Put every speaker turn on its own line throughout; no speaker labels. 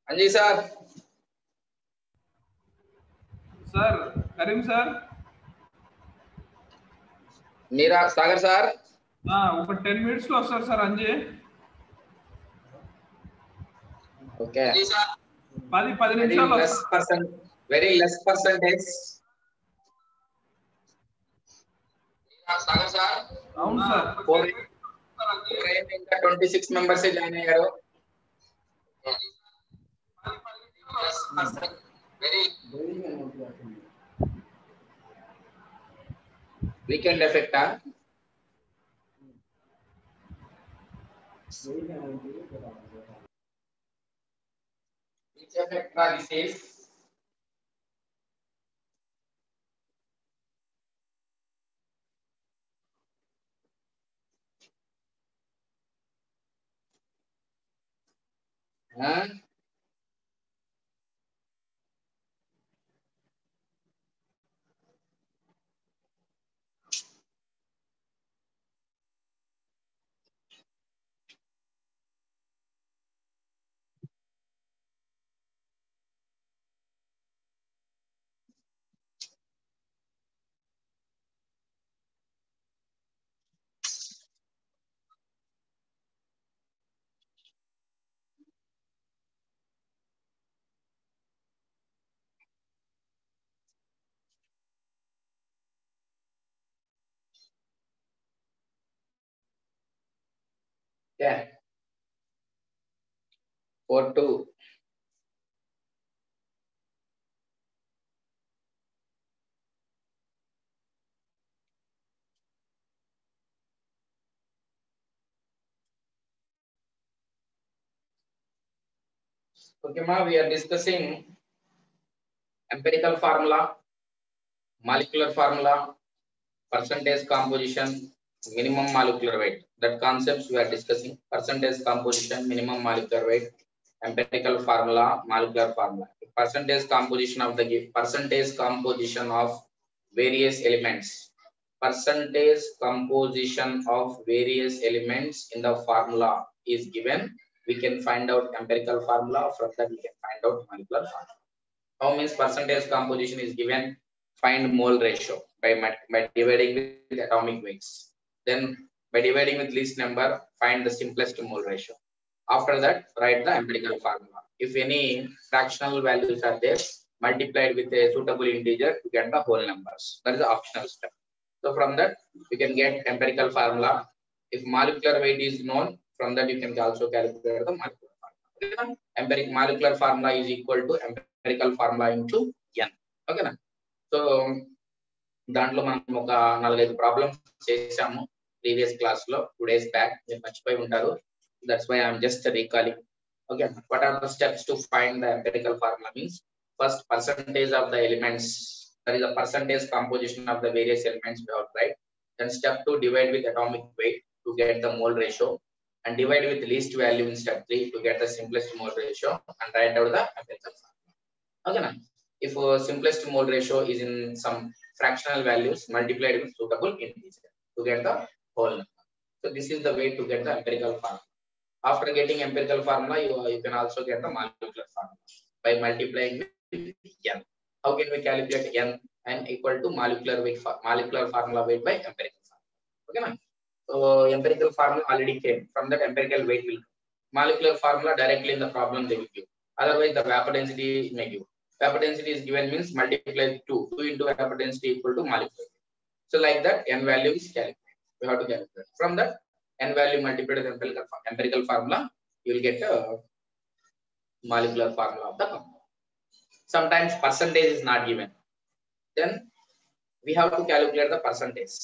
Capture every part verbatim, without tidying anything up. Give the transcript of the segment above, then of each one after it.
Anji sir.
Sir, Karim sir.
Mira Sagar sir.
Ah, over ten minutes lo sir, sir Anji.
Okay.
Padi padi
Very
నిమిషాలు
less percent. Very less percentage. Sagar sir.
అవును sir.
Four ఇంకా twenty-six members join అయ్యారు. Very weekend effect ah. Which effect are this is? Huh? Yeah. Four two. Okay, ma, we are discussing empirical formula, molecular formula, percentage composition, minimum molecular weight. That concepts we are discussing. Percentage composition, minimum molecular weight, empirical formula, molecular formula. Percentage composition of the percentage composition of various elements. Percentage composition of various elements in the formula is given. We can find out empirical formula. From that we can find out molecular formula. How means percentage composition is given? Find mole ratio by, by dividing with atomic weights. Then by dividing with least number, find the simplest mole ratio. After that, write the empirical formula. If any fractional values are there, multiplied with a suitable integer to get the whole numbers. That is the optional step. So from that, you can get empirical formula. If molecular weight is known, from that you can also calculate the molecular formula. Empiric molecular formula is equal to empirical formula into n. Okay na? So దాంట్లో మనం ఒక నాలుగైదు problems చేసాము previous class లో two days back. మీరు మర్చిపోయి ఉంటారు. That's why I'm just recalling. Okay, what are the steps to find the empirical formula means first percentage of the elements, that is the percentage composition of the various elements we have to write. Then step two divide with atomic weight to get the mole ratio and divide with least value in step three to get the simplest mole ratio and write out the empirical formula. Okay na? If uh, simplest mole ratio is in some fractional values multiplied with suitable integer to get the whole number. So this is the way to get the empirical formula. After getting empirical formula, you, you can also get the molecular formula by multiplying with n. How can we calculate n? N equal to molecular weight, molecular formula weight by empirical formula. Okay na? So empirical formula already came. From that empirical weight will come. Molecular formula directly in the problem they will give. Otherwise the vapor density may give. Vapor density is given means multiply with two. two into vapor density equal to molecular weight. So like that n value is calculated. We have to calculate. From that n value multiplied with empirical, empirical formula, you will get a molecular formula of the compound. Sometimes percentage is not given. Then we have to calculate the percentage.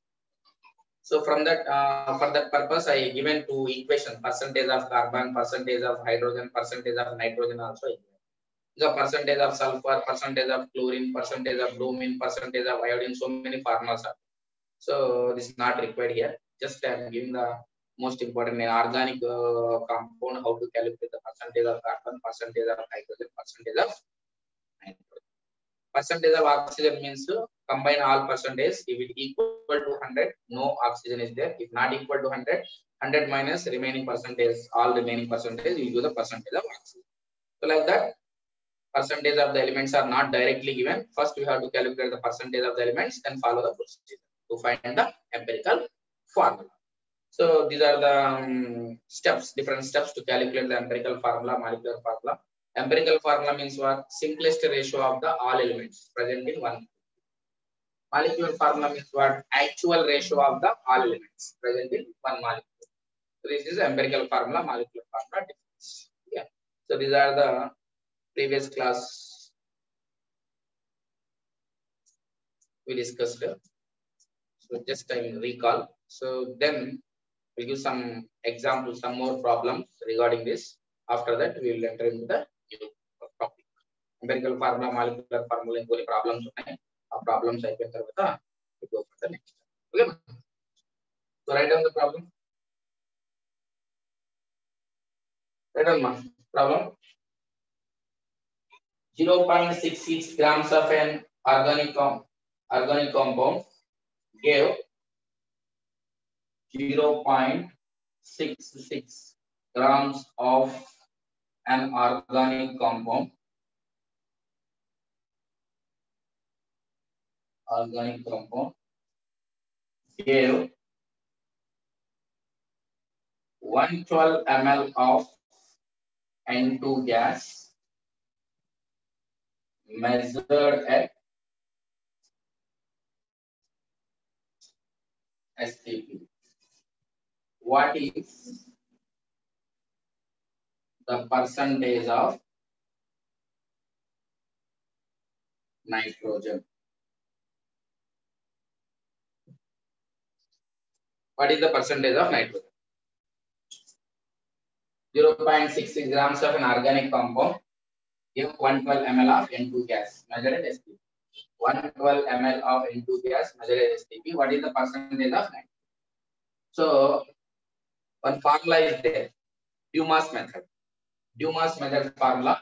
So from that, uh, for that purpose, I given two equations: percentage of carbon, percentage of hydrogen, percentage of nitrogen also. The percentage of sulfur, percentage of chlorine, percentage of bromine, percentage of iodine. So many formulas are. So this is not required here. Just I am giving the most important in organic uh, compound, how to calculate the percentage of carbon, percentage of hydrogen, percentage of nitrogen. Percentage of oxygen means to combine all percentage. If it equal to one hundred, no oxygen is there. If not equal to one hundred, one hundred minus remaining percentage, all remaining percentage, you do the percentage of oxygen. So So like that, percentage of the elements are not directly given. First, we have to calculate the percentage of the elements and follow the procedure to find the empirical formula. So these are the um, steps, different steps to calculate the empirical formula, molecular formula. Empirical formula means what? Simplest ratio of the all elements present in one. Molecular formula means what? Actual ratio of the all elements present in one molecule. So this is empirical formula, molecular formula difference. Yeah. So these are the previous class we discussed. So just I will recall. So then we'll give some examples, some more problems regarding this. After that, we will enter into the new topic. Empirical formula, molecular formula, in problems. Our problems I can we go for the next. Okay. So write down the problem. Write down my problem. zero point six six grams of an organic com organic compound gave zero point six six grams of an organic compound organic compound gave one hundred twelve milliliters of N two gas measured at S T P. What is the percentage of nitrogen? What is the percentage of nitrogen? zero point six six grams of an organic compound give one hundred twelve milliliters of N two gas measured at S T P. one hundred twelve milliliters of N two gas measured at S T P. What is the percentage of nitrogen? So one formula is there. Dumas method. Dumas method formula.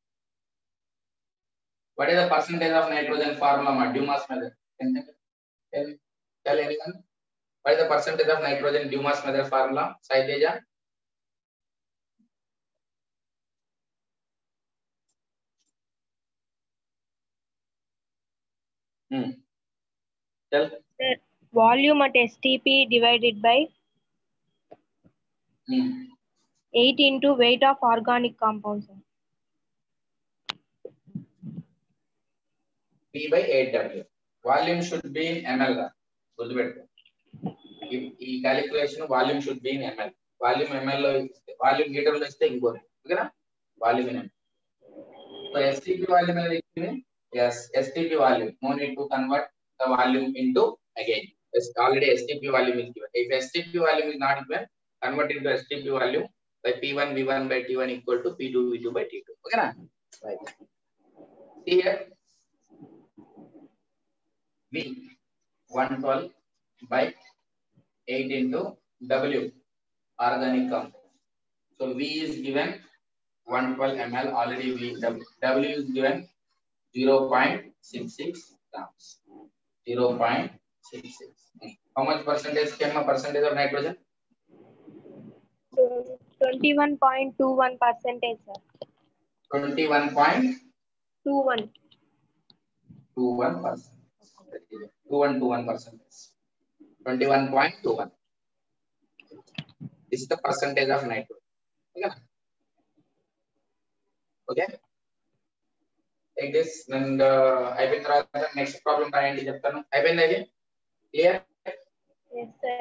What is the percentage of nitrogen formula? Dumas method. Can tell, tell anyone? What is the percentage of nitrogen Dumas method formula? Saileja? Hmm. Tell.
Sir, volume at S T P divided by
Hmm.
eight into weight of organic compounds.
P by eight W. Volume should be in ml. ఈ calculation volume should be in ml. Volume ml లో volume litre లో ఇస్తే ఇంకోటి ఓకేనా volume in so S T P volume అనేది ఇచ్చింది yes S T P volume no need to convert the volume into again yes, already S T P volume is given. If S T P volume is not given, convert into S T P volume by P one V one by T one equal to P two V two by T two. Okay na? Right. See here V one hundred twelve by eight into W organic compound. So V is given one hundred twelve milliliters already V W, W is given zero point six six grams. zero point six six. How much percentage came a percentage of nitrogen?
twenty-one point two one percentage, sir.
twenty-one point
two one.
two one percent. two one two one percentage. twenty-one point two one. This is the percentage of nitrogen. Okay. Okay. Take this and uh, I will draw the next problem. I will again. Clear?
Yes, sir.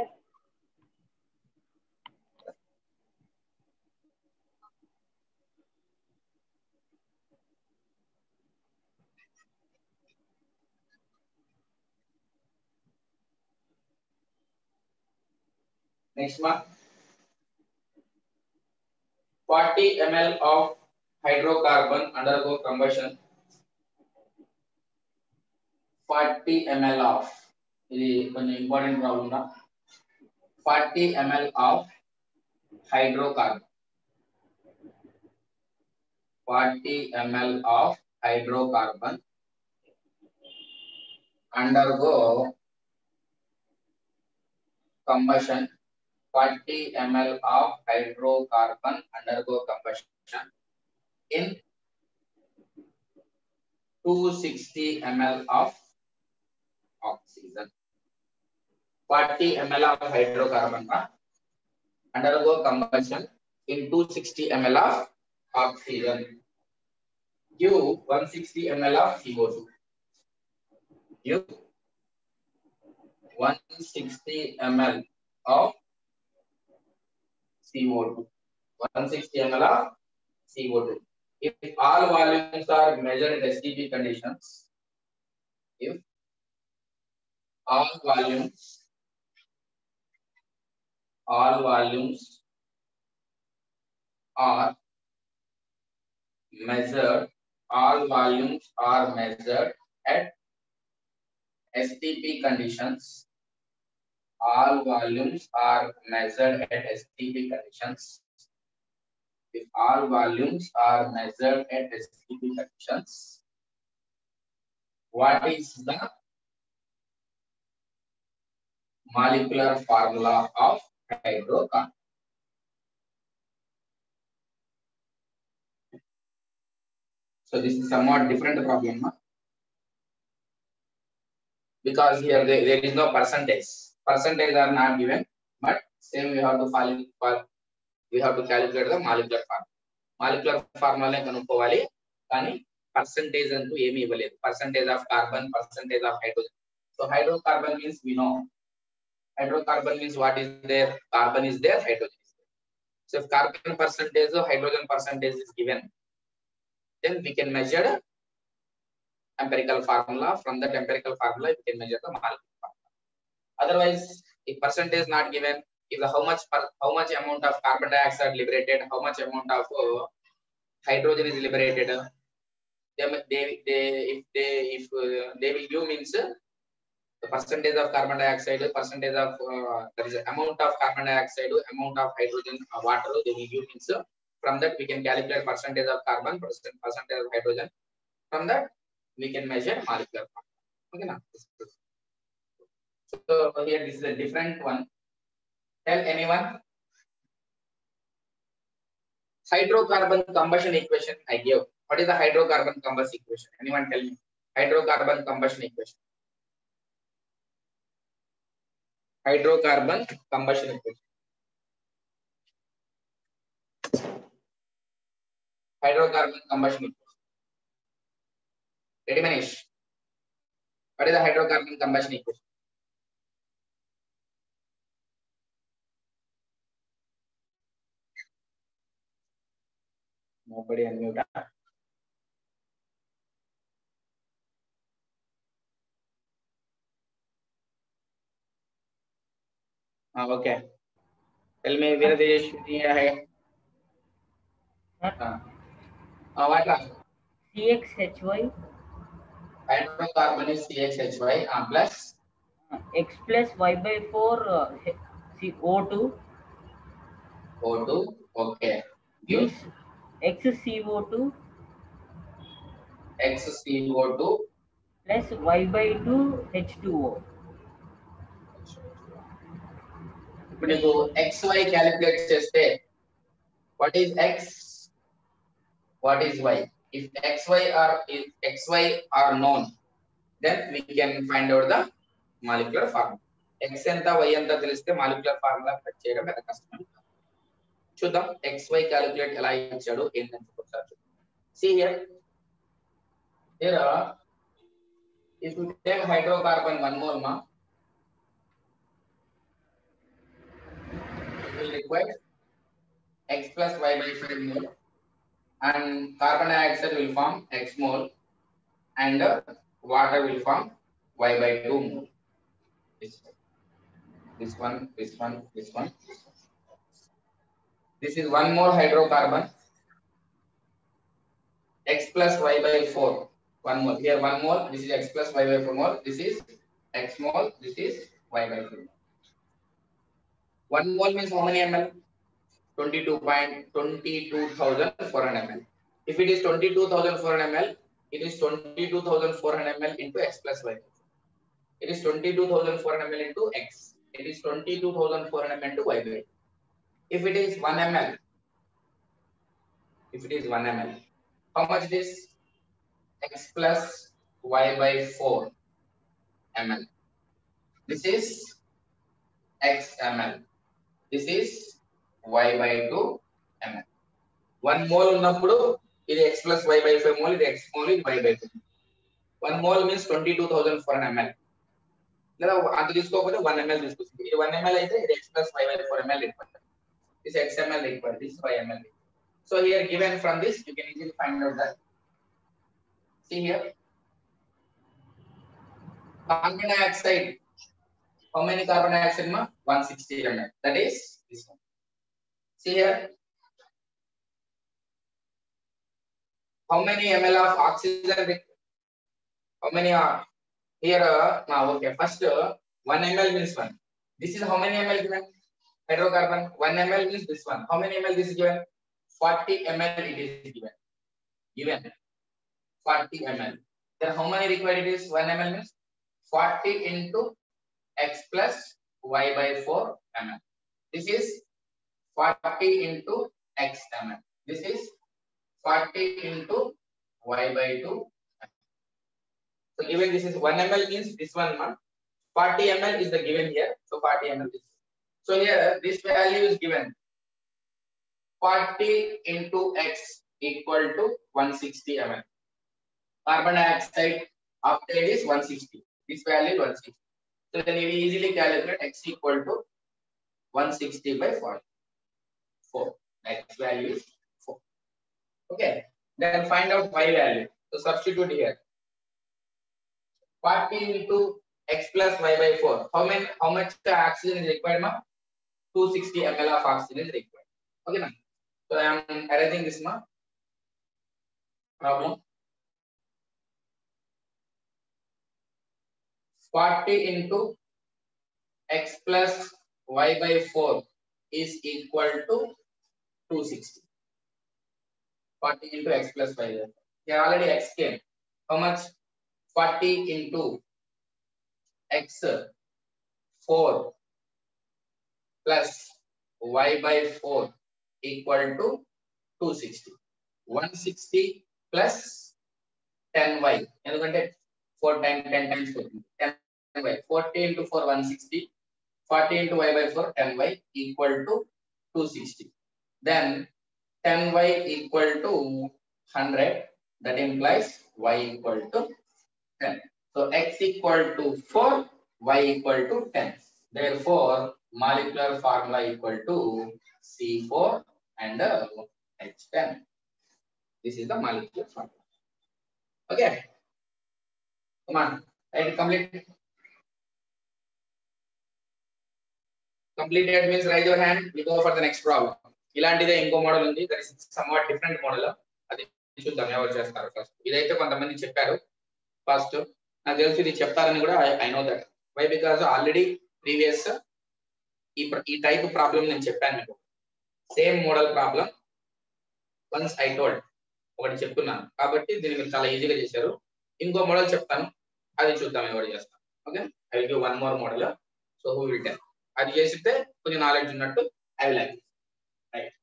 Next one. forty milliliters of hydrocarbon undergo combustion. forty milliliters of ఇది కొంచెం important problem రా forty milliliters of hydrocarbon. forty milliliters of hydrocarbon undergo combustion. forty milliliters of hydrocarbon undergo combustion in two hundred sixty milliliters of oxygen. forty milliliters of hydrocarbon undergo combustion in two hundred sixty milliliters of oxygen. Give one hundred sixty milliliters of C O two. Give one hundred sixty milliliters of C O two. one hundred sixty milliliters of C O two. If all volumes are measured at S T P conditions, if all volumes, all volumes are measured, all volumes are measured at S T P conditions, all volumes are measured at S T P conditions. If all volumes are measured at S T P conditions, what is the molecular formula of hydrocarbon? So this is somewhat different problem, huh? Because here there, there is no percentage. Percentage are not given, but same we have to follow. We have to calculate the molecular formula. Molecular formula kanukovali, kani percentage antu emi ivvaledu. Percentage of carbon, percentage of hydrogen. So hydrocarbon means we know. Hydrocarbon means what is there? Carbon is there, hydrogen is there. So if carbon percentage or hydrogen percentage is given, then we can measure empirical formula. From that empirical formula, we can measure the molecular formula. Otherwise, if percentage is not given, if the how much per, how much amount of carbon dioxide liberated, how much amount of uh, hydrogen is liberated, uh, they, they, they if they if uh, they will give means uh, the percentage of carbon dioxide, percentage of uh, there is amount of carbon dioxide, amount of hydrogen, uh, water they will give means uh, from that we can calculate percentage of carbon, percent percentage of hydrogen. From that we can measure molecular formula. Okay, now. So here this is a different one. Tell anyone. Hydrocarbon combustion equation I gave. What is the hydrocarbon combustion equation? Anyone tell me? Hydrocarbon combustion equation. Hydrocarbon combustion equation. Hydrocarbon combustion equation. Ready, Manish? What is the hydrocarbon combustion equation? Nobody unmute. Ah, okay. Tell me where the issue. Ah, what?
C X H Y.
Hydrocarbon is C X H Y uh, plus
X plus Y by four uh, C O two.
O two. Okay.
Is X C O two.
X C O two
plus Y by two H two O.
ఇప్పుడు నీకు X Y calculate చేస్తే what is X, what is Y? If X Y are if X Y are known, then we can find out the molecular formula. X ఎంత Y ఎంత తెలిస్తే molecular formula cut చేయడం ఎంత కష్టం. చూద్దాం X Y calculate ఎలా ఇచ్చాడు ఏంటంటే ఒకసారి చూద్దాం. See here. Here if you take hydrocarbon one mole ma, will require X plus Y by five mole, and carbon dioxide will form X mole, and uh, water will form Y by two mole. This, this one, this one, this one. This is one more hydrocarbon. X plus Y by four. One mole. Here one mole. This is X plus Y by four mole. This is X mole. This is Y by four. One mole means how many ml? twenty-two point two two thousand four hundred milliliters. If it is twenty-two thousand four hundred milliliters, it is twenty-two thousand four hundred milliliters into X plus Y. It is twenty-two thousand four hundred milliliters into X. It is twenty-two thousand four hundred milliliters into Y. If it is one milliliter, if it is one milliliter, how much it is? x plus y by four ml. This is x ml. This is y by two ml. One mole unnappudu ఇది x plus y by five mole, ఇది x mole, ఇది y by two. One mole means twenty-two thousand four ml. లేదా అంత తీసుకోకపోతే one ml తీసుకొస్తుంది. ఇది one ml అయితే ఇది x plus y by four ml required. This x ml required. This y ml. So here given from this you can easily find out that. See here. Carbon dioxide. How many carbon dioxide ma? one hundred sixty ml. That is this one. See here. How many ml of oxygen? How many are here? Uh, now, okay. First, uh, one ml means one. This is how many ml given? Hydrocarbon. One ml means this one. How many ml this is given? forty ml it is given. Given forty ml. Then how many required it is? one ml means forty into x plus y by four ml. This is forty into x ml. This is forty into y by two. So given this is one ml means this one ma, forty ml is the given here. So forty ml is. So here this value is given. forty into x equal to one hundred sixty ml. Carbon dioxide after it is one hundred sixty. This value is one hundred sixty. So then we easily calculate x equal to one hundred sixty by forty. four. X value is four. Okay. Then find out y value. So substitute here. forty into x plus y by four. How many? How much oxygen is required, ma? two hundred sixty ml of oxygen is required. Okay, na? So I am arranging this, ma. Problem. forty into x plus y by four is equal to two hundred sixty. forty into x plus y by four. Here already x came. How much? forty into x four plus y by four equal to two hundred sixty. one hundred sixty plus ten y. ఎందుకంటే four times ten times four. ten y. forty into four one hundred sixty. forty into y by four ten y equal to two hundred sixty. Then ten y equal to one hundred. That implies y equal to ten. So x equal to four, y equal to ten. Therefore, molecular formula equal to C four and uh, H ten. This is the molecular formula. Okay. Come on. Right, complete. Completed means raise your hand. We go for the next problem. ఇలాంటిదే ఇంకో model ఉంది. That is somewhat different model. అది చూద్దాం ఎవరు చేస్తారు first. ఇదైతే కొంతమంది చెప్పారు ఫస్ట్. నాకు తెలిసి ఇది చెప్తారని కూడా I know that. Why because already previous ఈ ఈ టైప్ ప్రాబ్లం నేను చెప్పాను మీకు. Same model problem once I told ఒకటి చెప్తున్నాను కాబట్టి దీన్ని మీరు చాలా ఈజీగా చేశారు. ఇంకో మోడల్ చెప్తాను, అది చూద్దాం ఎవరు చేస్తాం. Okay, I will give one more model. So who will tell. అది చేసితే కొంచెం నాలెడ్జ్ ఉన్నట్టు I will like. Right.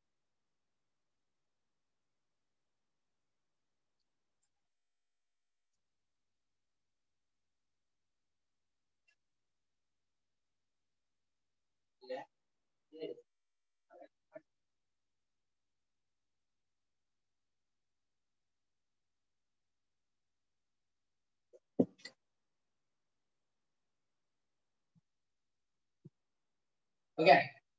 Okay.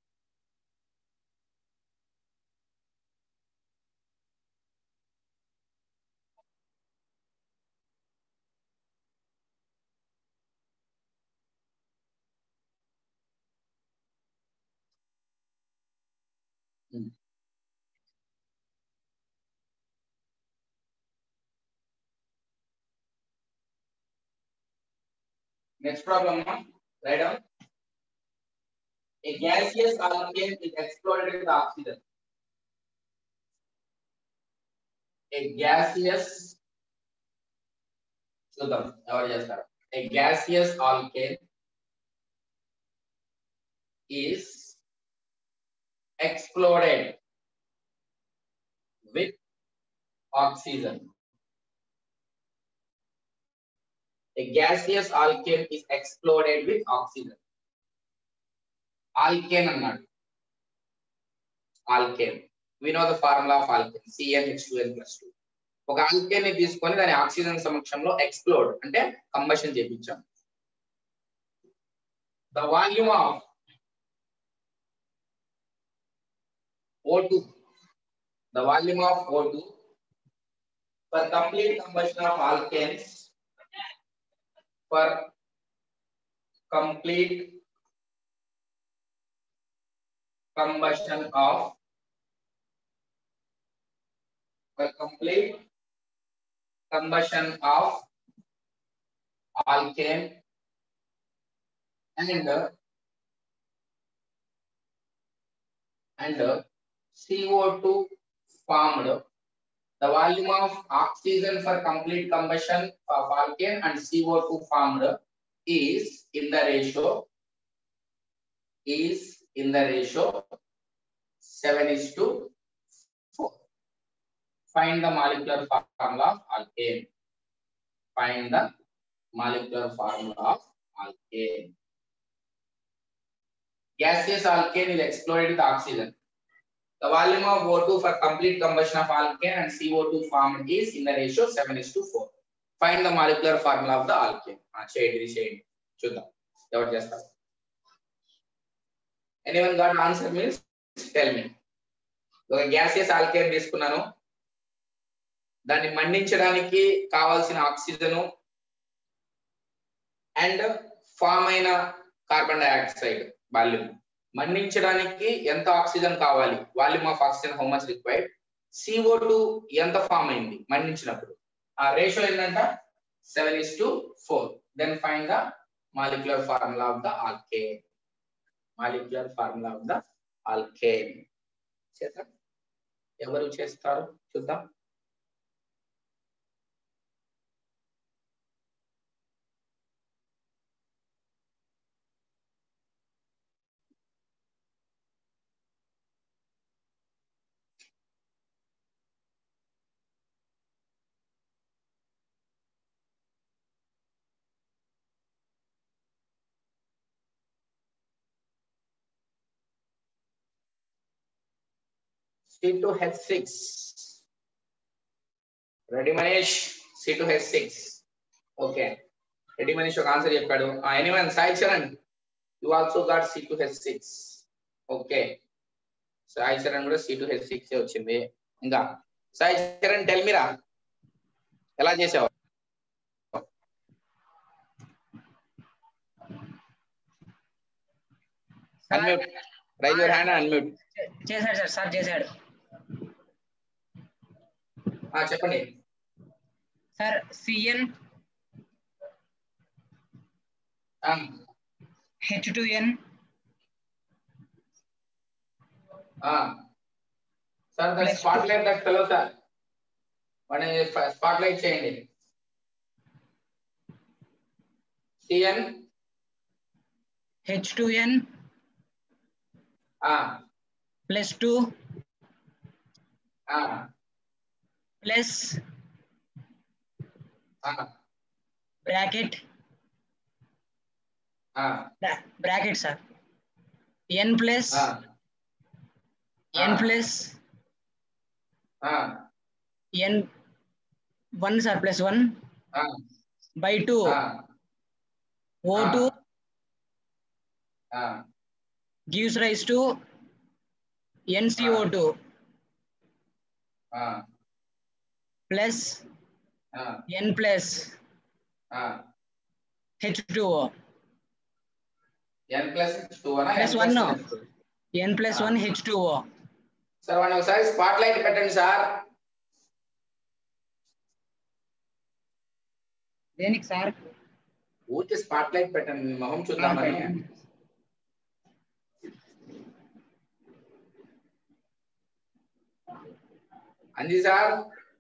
Hmm. Next problem, write down. A gaseous alkane is exploded with oxygen. A gaseous, చూద్దాం ఎవరు చేస్తారు. A gaseous alkane is exploded with oxygen. A gaseous alkane is exploded with oxygen. Alkane అన్నాడు. Alkane. We know the formula of alkane. C n H two n plus two. ఒక alkane ని తీసుకొని దాని oxygen సమక్షంలో explode అంటే combustion చేయించాం. The volume of O two, the volume of O two for complete combustion of alkanes, for complete combustion of for complete combustion of alkane and and C O two formed, the volume of oxygen for complete combustion of alkane and C O two formed is in the ratio is in the ratio seven is to four. Find the molecular formula of alkane. Find the molecular formula of alkane. Gaseous alkane is exploded with oxygen. The volume of O two for complete combustion of alkane and C O two formed is in the ratio seven is to four. Find the molecular formula of the alkane. Shade, shade. Chuddam. Evaru chestaru? Anyone got answer means tell me. ఒక gaseous alkane తీసుకున్నాను, దాన్ని మండించడానికి కావాల్సిన oxygen and form అయిన carbon dioxide volume, మండించడానికి ఎంత oxygen కావాలి, volume of oxygen how much required, C O two ఎంత ఫామ్ అయింది మండించినప్పుడు, ఆ రేషియో ఏంటంట seven is to four. Then find the molecular formula of the alkane. Molecular formula of the alkane. చేద్దాం, ఎవరు చేస్తారు చూద్దాం. C two H six. Ready Manish? C two H six. Okay. Ready Manish ఒక answer చెప్పాడు. Anyone? Sai Charan, you also got C two H six. Okay. Sai Charan కూడా C two H six వచ్చింది. ఇంకా Sai Charan, tell me రా, ఎలా చేసావు? Unmute. Raise your hand and unmute.
చేశాడు sir sir చేశాడు
చెప్పండి
sir. C n H two n
sir దాని spotlight that fellow sir, వాడిని స్పాట్ లైట్ చేయండి. C n
H two n plus two plus bracket bracket sir n plus n plus n one sir plus one by two oh two gives rise to N C O two
uh,
plus
uh,
N plus
uh,
H two O
N plus H two O
plus one no N plus one H two O.
Sir, one ఒకసారి spotlight పెట్టండి sir.
దేనికి sir?
ఊరికే spotlight పెట్టండి, మీ మొహం చూద్దామని. Anji sir,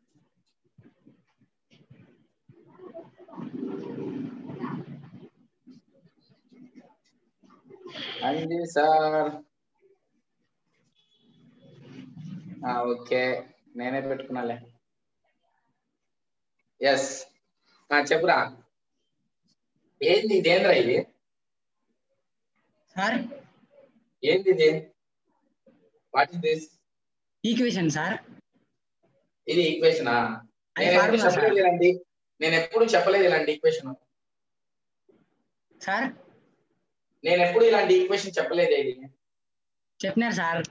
Anji sir, okay నేనే పెట్టుకున్నాలే. ఎస్ చెప్పురా. ఏంది ఇదేంద్రా ఇది?
సార్
ఏంది ఇది? What is this?
Equation sir.
ఇది ఈక్వేషనా?
అది
నేను ఎప్పుడు
ఫార్ములా సార్.
చెప్పలేదు ఇలాంటి నేను ఎప్పుడు చెప్పలేదు ఇలాంటి ఈక్వేషన్.
సార్
నేను ఎప్పుడు ఇలాంటి ఈక్వేషన్ చెప్పలేదు. ఇది
చెప్పినారు సార్.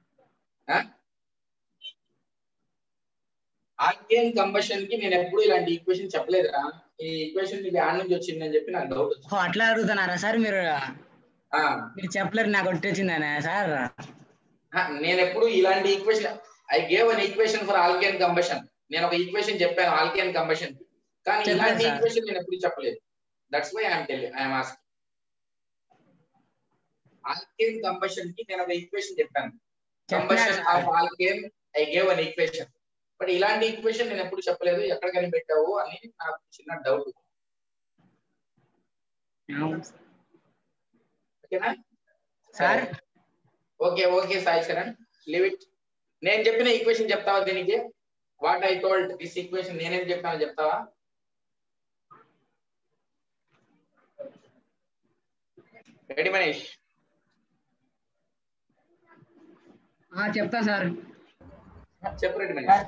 ఆల్కేన్ కంబషన్ కి నేను ఎప్పుడు ఇలాంటి ఈక్వేషన్ చెప్పలేదురా. ఈ ఈక్వేషన్ ఇది ఆడ నుంచి వచ్చింది అని చెప్పి నాకు డౌట్ వచ్చింది.
ఓ, అట్లా అడుగుతున్నారా సార్ మీరు?
ఆ,
మీరు చెప్పలేరు, నాకు వచ్చిందనే సార్.
ఆ, నేను ఎప్పుడు ఇలాంటి equation I gave an equation for alkane combustion. నేను ఒక ఈక్వేషన్ చెప్పాను ఆల్కేన్ కంబషన్, కానీ
చెప్పలేదు
ఇలాంటి
సార్.
ఈక్వేషన్ నేను ఎప్పుడు చెప్పలేదు. That's why I'm telling I'm asking. Alkane combustion కి నేను ఒక ఈక్వేషన్ చెప్పాను. కంబషన్
చెప్పలేదు
of
sir.
Alkane I gave an equation. But ఇలాంటి ఈక్వేషన్ నేను ఎప్పుడు చెప్పలేదు. ఎక్కడ కనిపెట్టావు అని నాకు చిన్న డౌట్. ఓకేనా
sir
okay okay Sai Charan, leave it. నేను చెప్పిన ఈక్వేషన్ చెప్తావా దీనికి? What I told this equation నేనేం చెప్పానో చెప్తావా? రెడీ మనీష్?
ఆ, చెప్తా సార్.
చెప్పు ready Manish.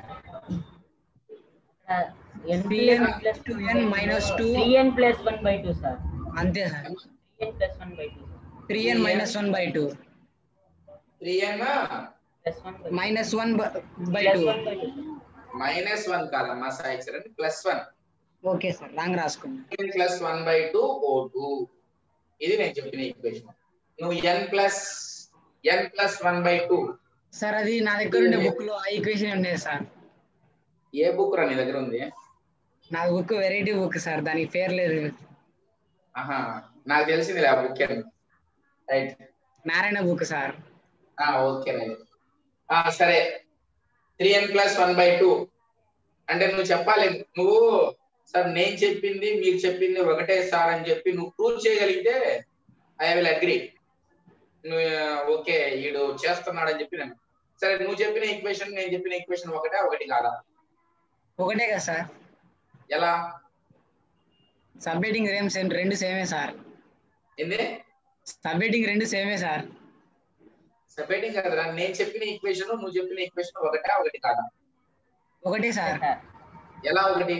Three n two n minus two
three n plus one by two sir.
అంతే sir.
Three n plus one by two
three n minus one by two
three n
plus one by
minus one by
plus
two
one by two.
Minus one కాదమ్మా Sai Charan, plus one.
Okay sir, wrong రాసుకున్నా.
Plus one by two oh two. ఇది నేను చెప్పిన equation. నువ్వు n plus n plus one by two.
Sir అది నా దగ్గర ఉండే బుక్ లో ఆ ఈక్వేషన్ ఉండేది సార్.
ఏ బుక్ రా నీ దగ్గర ఉంది?
నా బుక్ వెరైటీ బుక్ సార్, దానికి పేరు లేదు.
ఆహా, నాకు తెలిసింది ఆ బుక్ అని. Right,
Narayana book sir.
Okay right. సరే, three n plus one by two అంటే నువ్వు చెప్పాలి. నువ్వు సార్ నేను చెప్పింది మీరు చెప్పింది ఒకటే సార్ అని చెప్పి నువ్వు ప్రూవ్ చేయగలిగితే ఐ విల్ అగ్రీ. నువ్వు ఓకే వీడు చేస్తున్నాడు అని చెప్పి నేను. సరే, నువ్వు చెప్పిన ఈక్వేషన్ నేను చెప్పిన ఈక్వేషన్ ఒకటే ఒకటి కాదా?
ఒకటే కదా సార్.
ఎలా?
సబ్హెడింగ్ రేమ్ సేమ్, రెండు సేమే సార్.
ఏంది?
సబ్హెడింగ్ రెండు సేమే సార్.
సపరేటింగ్ కదరా, నేను చెప్పిన ఈక్వేషన్ నువ్వు చెప్పిన ఈక్వేషన్ ఒకటే ఒకటి కాదా?
ఒకటే సార్.
ఎలా ఒకటి?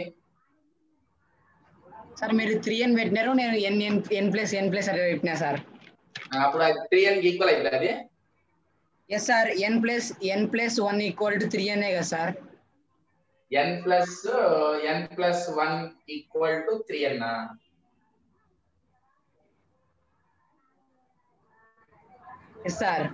సార్ మీరు త్రీ ఎన్ పెట్టినారు, నేను ఎన్ ఎన్ ఎన్ ప్లస్ ఎన్ ప్లస్ అట్లా పెట్టినా సార్.
అప్పుడు అది త్రీ ఎన్ ఈక్వల్ అవుతుంది అది.
Yes sir, n plus n plus one equal to three n కదా sir.
N plus n plus one equal to three n.
Yes sir.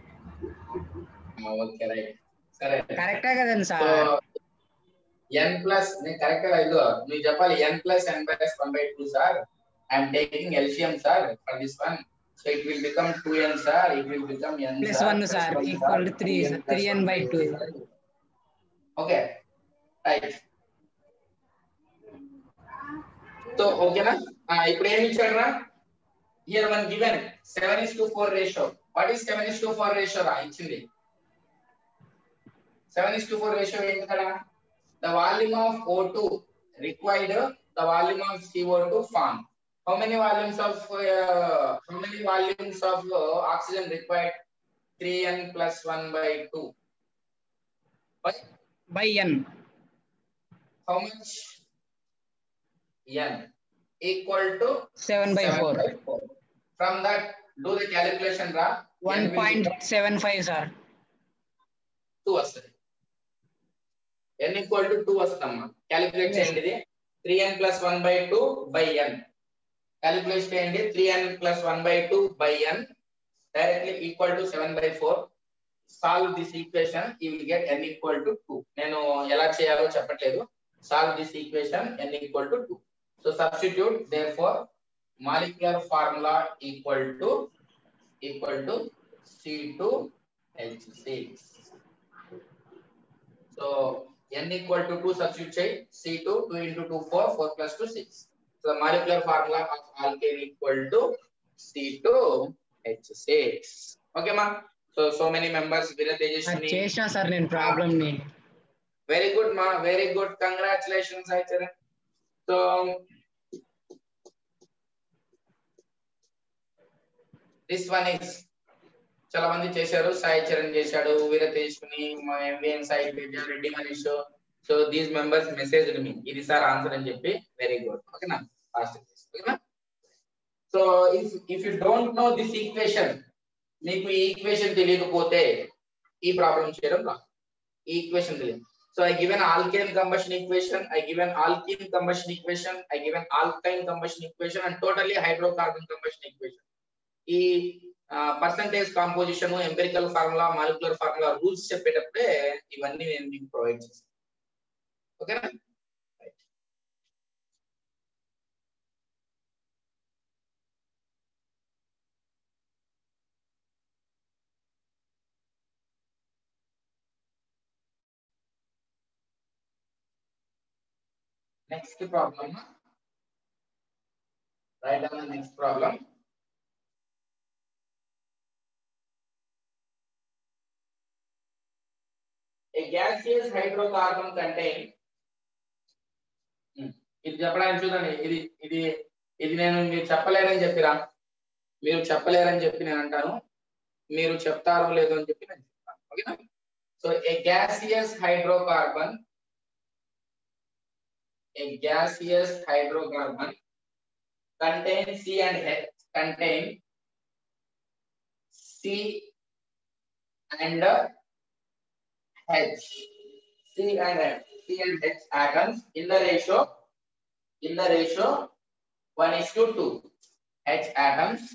Okay right, సరే
కరెక్టా కదండి
సో
సార్?
ఎన్ ప్లస్ నేను correct గా ఇదో నువ్వు చెప్పాలి. N plus n plus one by two sir. I'm taking LCM sir for this one. So it will become two n sir. It will become n
plus one sir equal to three three n by two.
Okay right. So ఓకేనా? ఇప్పుడు ఏమి ఇచ్చాడు రా? Here one given seven is to four ratio. What is seven is to four ratio రా? ఇచ్చింది seven is to four ratio ఏంటి కదా? The volume of O two required, the volume of C O two formed. How many volumes of uh, how many volumes of uh, oxygen required? three n plus one by two. By
by n.
How much? N equal to
seven by four.
From that, do the calculation ra.
one point seven five sir.
two వస్తుంది. n equal to two వస్తుందమ్మా. Calculate చేయండి. ఇది three n plus one by two by n. Calculate చేయండి. three n plus one by two by n directly equal to seven by four. Solve this equation, you will get n equal to two. నేను ఎలా చేయాలో చెప్పట్లేదు. Solve this equation, n equal to two. So substitute, therefore molecular formula equal to equal to C two H six. So n equal to two substitute చేయి. C two, two into two, four, four plus two, six. So the molecular formula of alkane equal to C two H six. Okay ma? So so many members Virat Tejaswini.
చేశా sir నేను problem ని.
Very good ma, very good, congratulations Aicharan. So this one is చాలా మంది చేశారు. సాయి చరణ్ చేశాడు, వీరతేజ్ని, MVN Sai Teja, Reddy Manish. So these members message me ఇది sir answer అని చెప్పి వెరీ గుడ్. ఓకేనా, ఫాస్ట్ ఓకేనా. So if if you don't know this equation, మీకు ఈ ఈక్వేషన్ తెలియకపోతే ఈ ప్రాబ్లం చేయడం రా. ఈ ఈక్వేషన్ తెలియదు. So I given alkane combustion equation, I given alkene combustion equation, I given alkyne combustion equation and totally hydrocarbon combustion equation. ఈ percentage composition, empirical formula, molecular formula rules చెప్పేటప్పుడే ఇవన్నీ నేను మీకు ప్రొవైడ్ చేస్తాను. ఓకేనా. Next problem. Write down the next problem. A gaseous hydrocarbon contain. ఇది చెప్పడానికి చూడండి, ఇది ఇది ఇది నేను మీరు చెప్పలేరని చెప్పిరా, మీరు చెప్పలేరని చెప్పి నేను అంటాను, మీరు చెప్తారో లేదో అని చెప్పి నేను చెప్తాను. ఓకేనా. So a gaseous hydrocarbon A gaseous hydrocarbon contains C and H, contain C and H, C and H, C and H atoms in the ratio, in the ratio one is to two. H atoms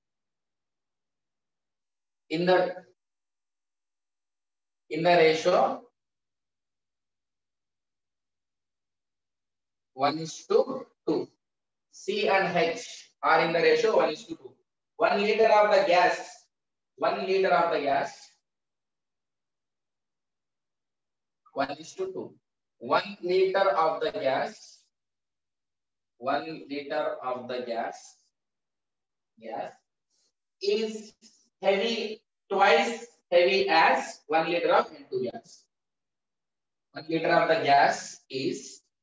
in the in the ratio one is to two. C and H are in the ratio one is to two. One liter of the gas, one liter of the gas, one is to two. One liter of the gas, one liter of the gas, gas is heavy, twice heavy as one liter of N two gas. One liter of the gas is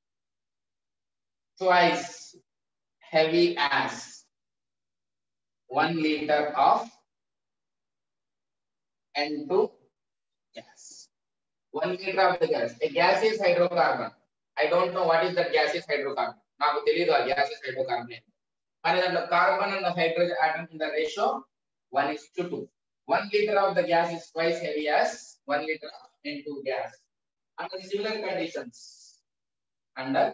twice heavy as one liter of N two gas. One liter of the gas. A gaseous hydrocarbon. I don't know what is that gaseous hydrocarbon. Naaku teliyadu aa gaseous hydrocarbon. Mari the carbon and the hydrogen atom in the ratio one is to two. One liter of the gas is twice heavy as one liter of N two gas. Under similar conditions. Under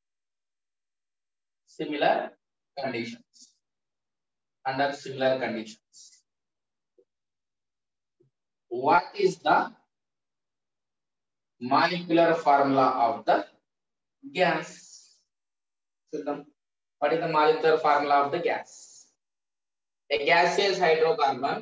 similar conditions. Under similar conditions. What is the molecular formula of the gas? What is the molecular formula of the gas? A gaseous hydrocarbon.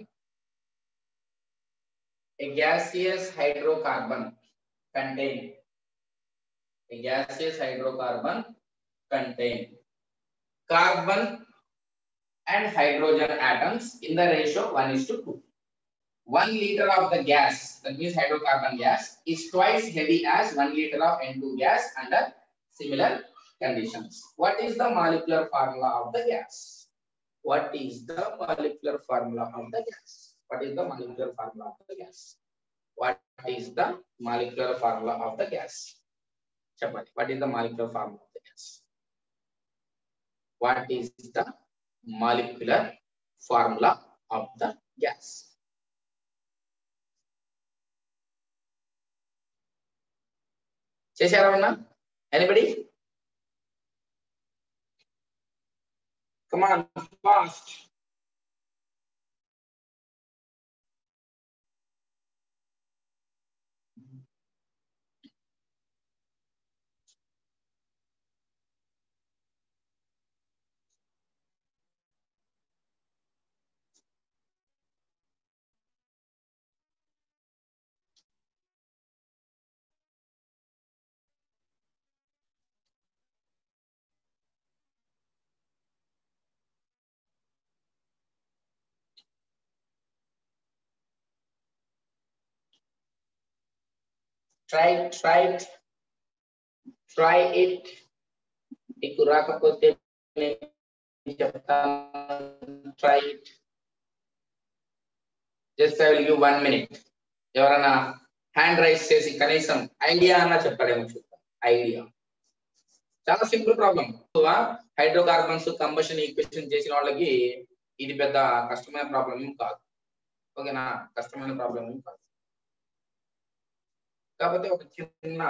A gaseous hydrocarbon contain. A gaseous hydrocarbon contain carbon and hydrogen atoms in the ratio one is to two. One liter of the gas, that means hydrocarbon gas, is twice heavy as one liter of N two gas under similar conditions. What is the molecular formula of the gas? What is the molecular formula of the gas? What is the molecular formula of the gas? What is the molecular formula of the gas? Chapati. What is the molecular formula of the gas? What is the molecular formula of the gas? Chesharavana? Anybody? Come on, fast. Try, try it. Try it. Ikurakapote try it. Just I will give one minute. ఎవరైనా hand raise చేసి కనీసం idea అన్నా చెప్పాడేమో చూద్దాం. Idea చాలా simple problem. Hydrocarbons combustion equation చేసిన వాళ్ళకి ఇది పెద్ద కష్టమైన ప్రాబ్లం ఏం కాదు. ఓకేనా, కష్టమైన ప్రాబ్లం ఏం కాదు. కాకపోతే ఒక చిన్న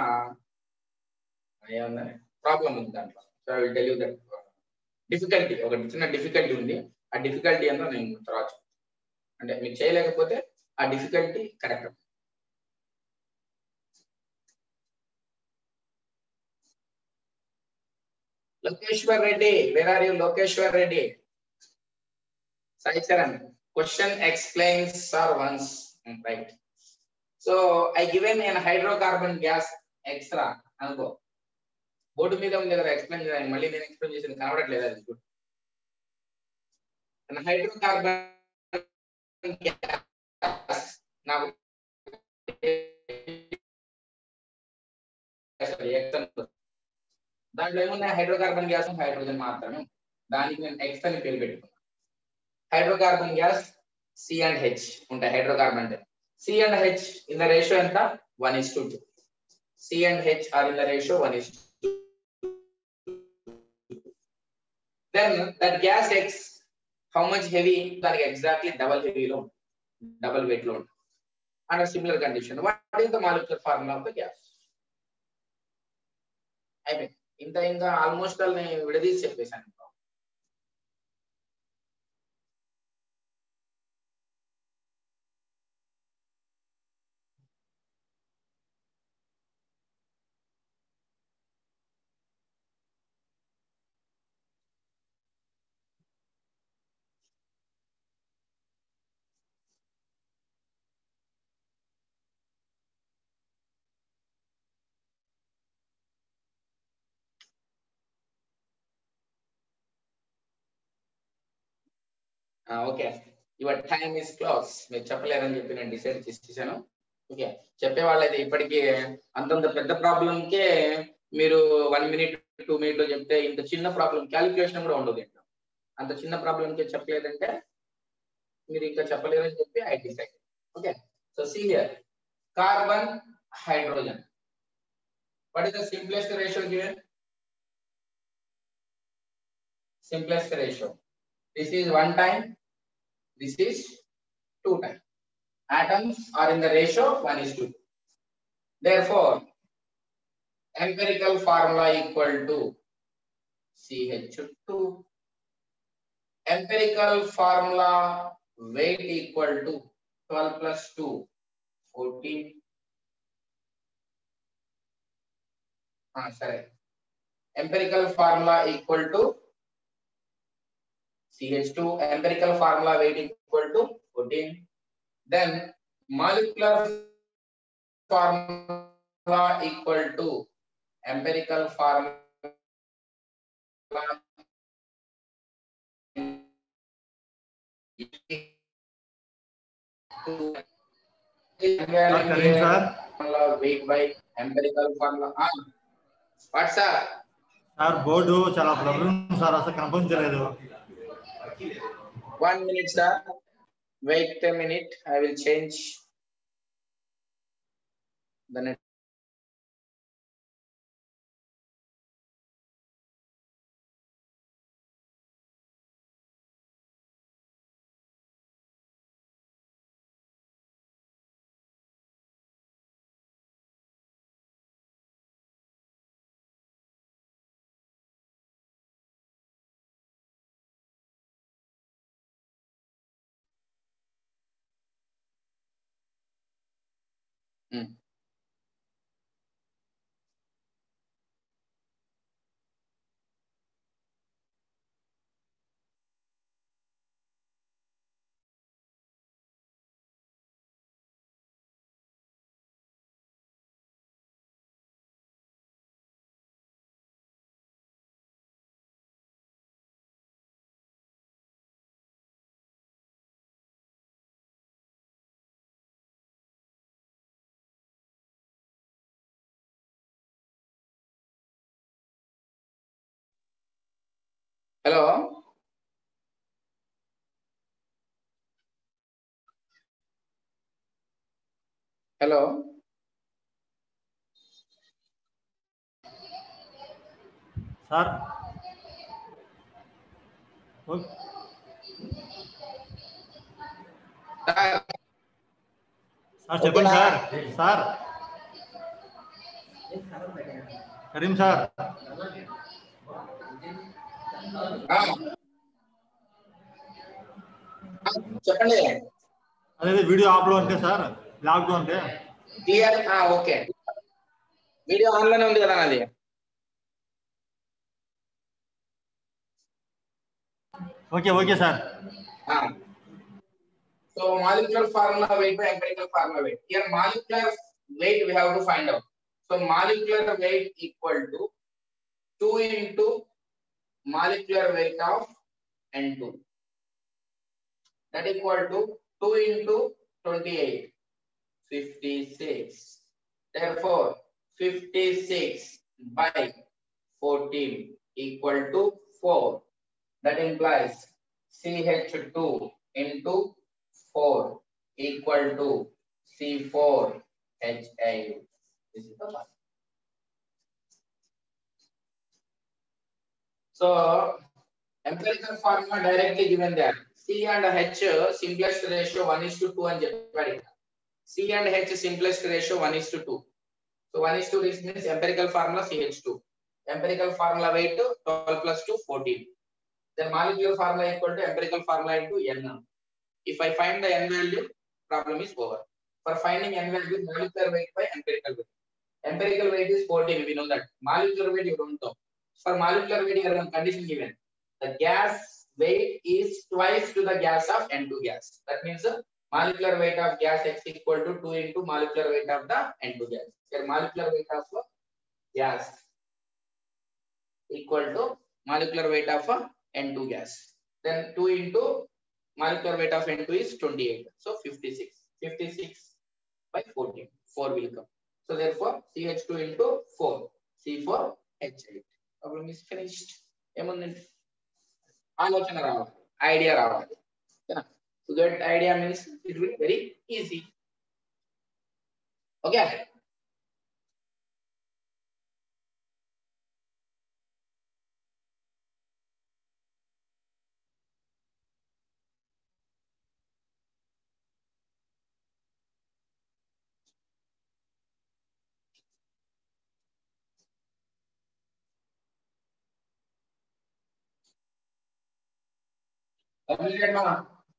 ప్రాబ్లం ఉంది దాంట్లో. So I will tell you that difficulty, ఒక చిన్న డిఫికల్టీ ఉంది. ఆ డిఫికల్టీ ఏందో నేను తర్వాత, అంటే మీరు చేయలేకపోతే ఆ difficulty correct. Lokeshwar Reddy, where are you, Lokeshwar Reddy? Sai Charan, question explains sir once, right? So I given an hydrocarbon gas extra అనుకో, బోర్డు మీద ఉంది కదా, ఎక్స్ప్లెయిన్ చేయాలి. మళ్ళీ నేను ఎక్స్ప్లెయిన్ చేసింది కనబడట్లేదు. అది గుడ్. హైడ్రోకార్బన్ గ్యాస్ నాకు దాంట్లో ఏమున్నాయి, హైడ్రోకార్బన్ గ్యాస్ హైడ్రోజన్ మాత్రమే. దానికి నేను ఎక్స్ అని పేరు పెట్టుకున్నాను. Hydrocarbon gas C and H ఉంటాయి. హైడ్రోకార్బన్ అంటే C and H in the ratio ఎంత, one is to two. C and H are in the ratio one is to. Then that gas X how much heavy, దానికి exactly double హెవీలో double weight లో ఉంటుంది. And similar condition, what is the molecular formula of the gas? అయిపోయింది. ఇంత ఇంకా almost all నేను విడదీసి చెప్పేశాను. Okay, your time is close. మీరు చెప్పలేదని చెప్పి నేను డిసైడ్ చేసేసాను. ఓకే, చెప్పే వాళ్ళైతే ఇప్పటికీ అంతంత పెద్ద ప్రాబ్లంకే మీరు వన్ మినిట్ టూ మినిట్ లో చెప్తే, ఇంత చిన్న ప్రాబ్లం క్యాలిక్యులేషన్ కూడా ఉండదు. అంత చిన్న ప్రాబ్లంకే చెప్పలేదంటే మీరు ఇంకా చెప్పలేదని చెప్పి I decide. Okay, so see here, carbon hydrogen, what is the simplest ratio given? Simplest ratio. This is one time. This is two time. Atoms are in the ratio one is to two. Therefore, empirical formula equal to C H two. Empirical formula weight equal to twelve plus two, fourteen. Ah, sorry. Empirical formula equal to C H two, empirical formula weight equal to fourteen. Then molecular formula equal to empirical formula weight by empirical formula. Ah, what sir?
Sir, board chala problem sir, asa confirm chaledu.
One minute, sir. Wait a minute. I will change the net. Hmm. Hello. Hello.
Sir ఓ-
Sir,
sir చెప్పండి sir sir Karim sir
ah, చెప్పండి.
అదే video ఆప్లో ఉంటే sir లాక్లో ఉంటే
clear. Okay, video ఆన్లోనే ఉంది కదా అది.
Okay okay sir
So molecular formula weight by empirical formula weight. Here molecular weight we have to find out. So molecular weight equal to two into molecular weight of N two. That equal to two into twenty-eight, fifty-six. Therefore, fifty-six by fourteen equal to four. That implies C H two into four equal to C four H eight. This is the one. So empirical formula directly given there. C and H simplest ratio one is to two and చెప్పారు. C and H simplest ratio one is to two. So one is to this means empirical formula C H two. Empirical formula weight twelve plus two, fourteen. Then molecular formula equal to empirical formula into N. If I find the N value, problem is over. For finding N value, molecular weight by empirical weight. Empirical weight is fourteen, we know that. Molecular weight you don't know. For molecular weight, here is one condition given. The gas weight is twice to the gas of N two gas. That means the molecular weight of gas X equal to two into molecular weight of the N two gas. Here molecular weight of gas equal to molecular weight of N two gas. Then two into molecular weight of N two is twenty-eight. So fifty-six. fifty-six by fourteen. four will come. So therefore C H two into four. C four H eight. Problem is finished. ఏముందండి ఆలోచన రావాలి, idea రావాలి. To get idea means it will be very easy. Okay. Completed mama.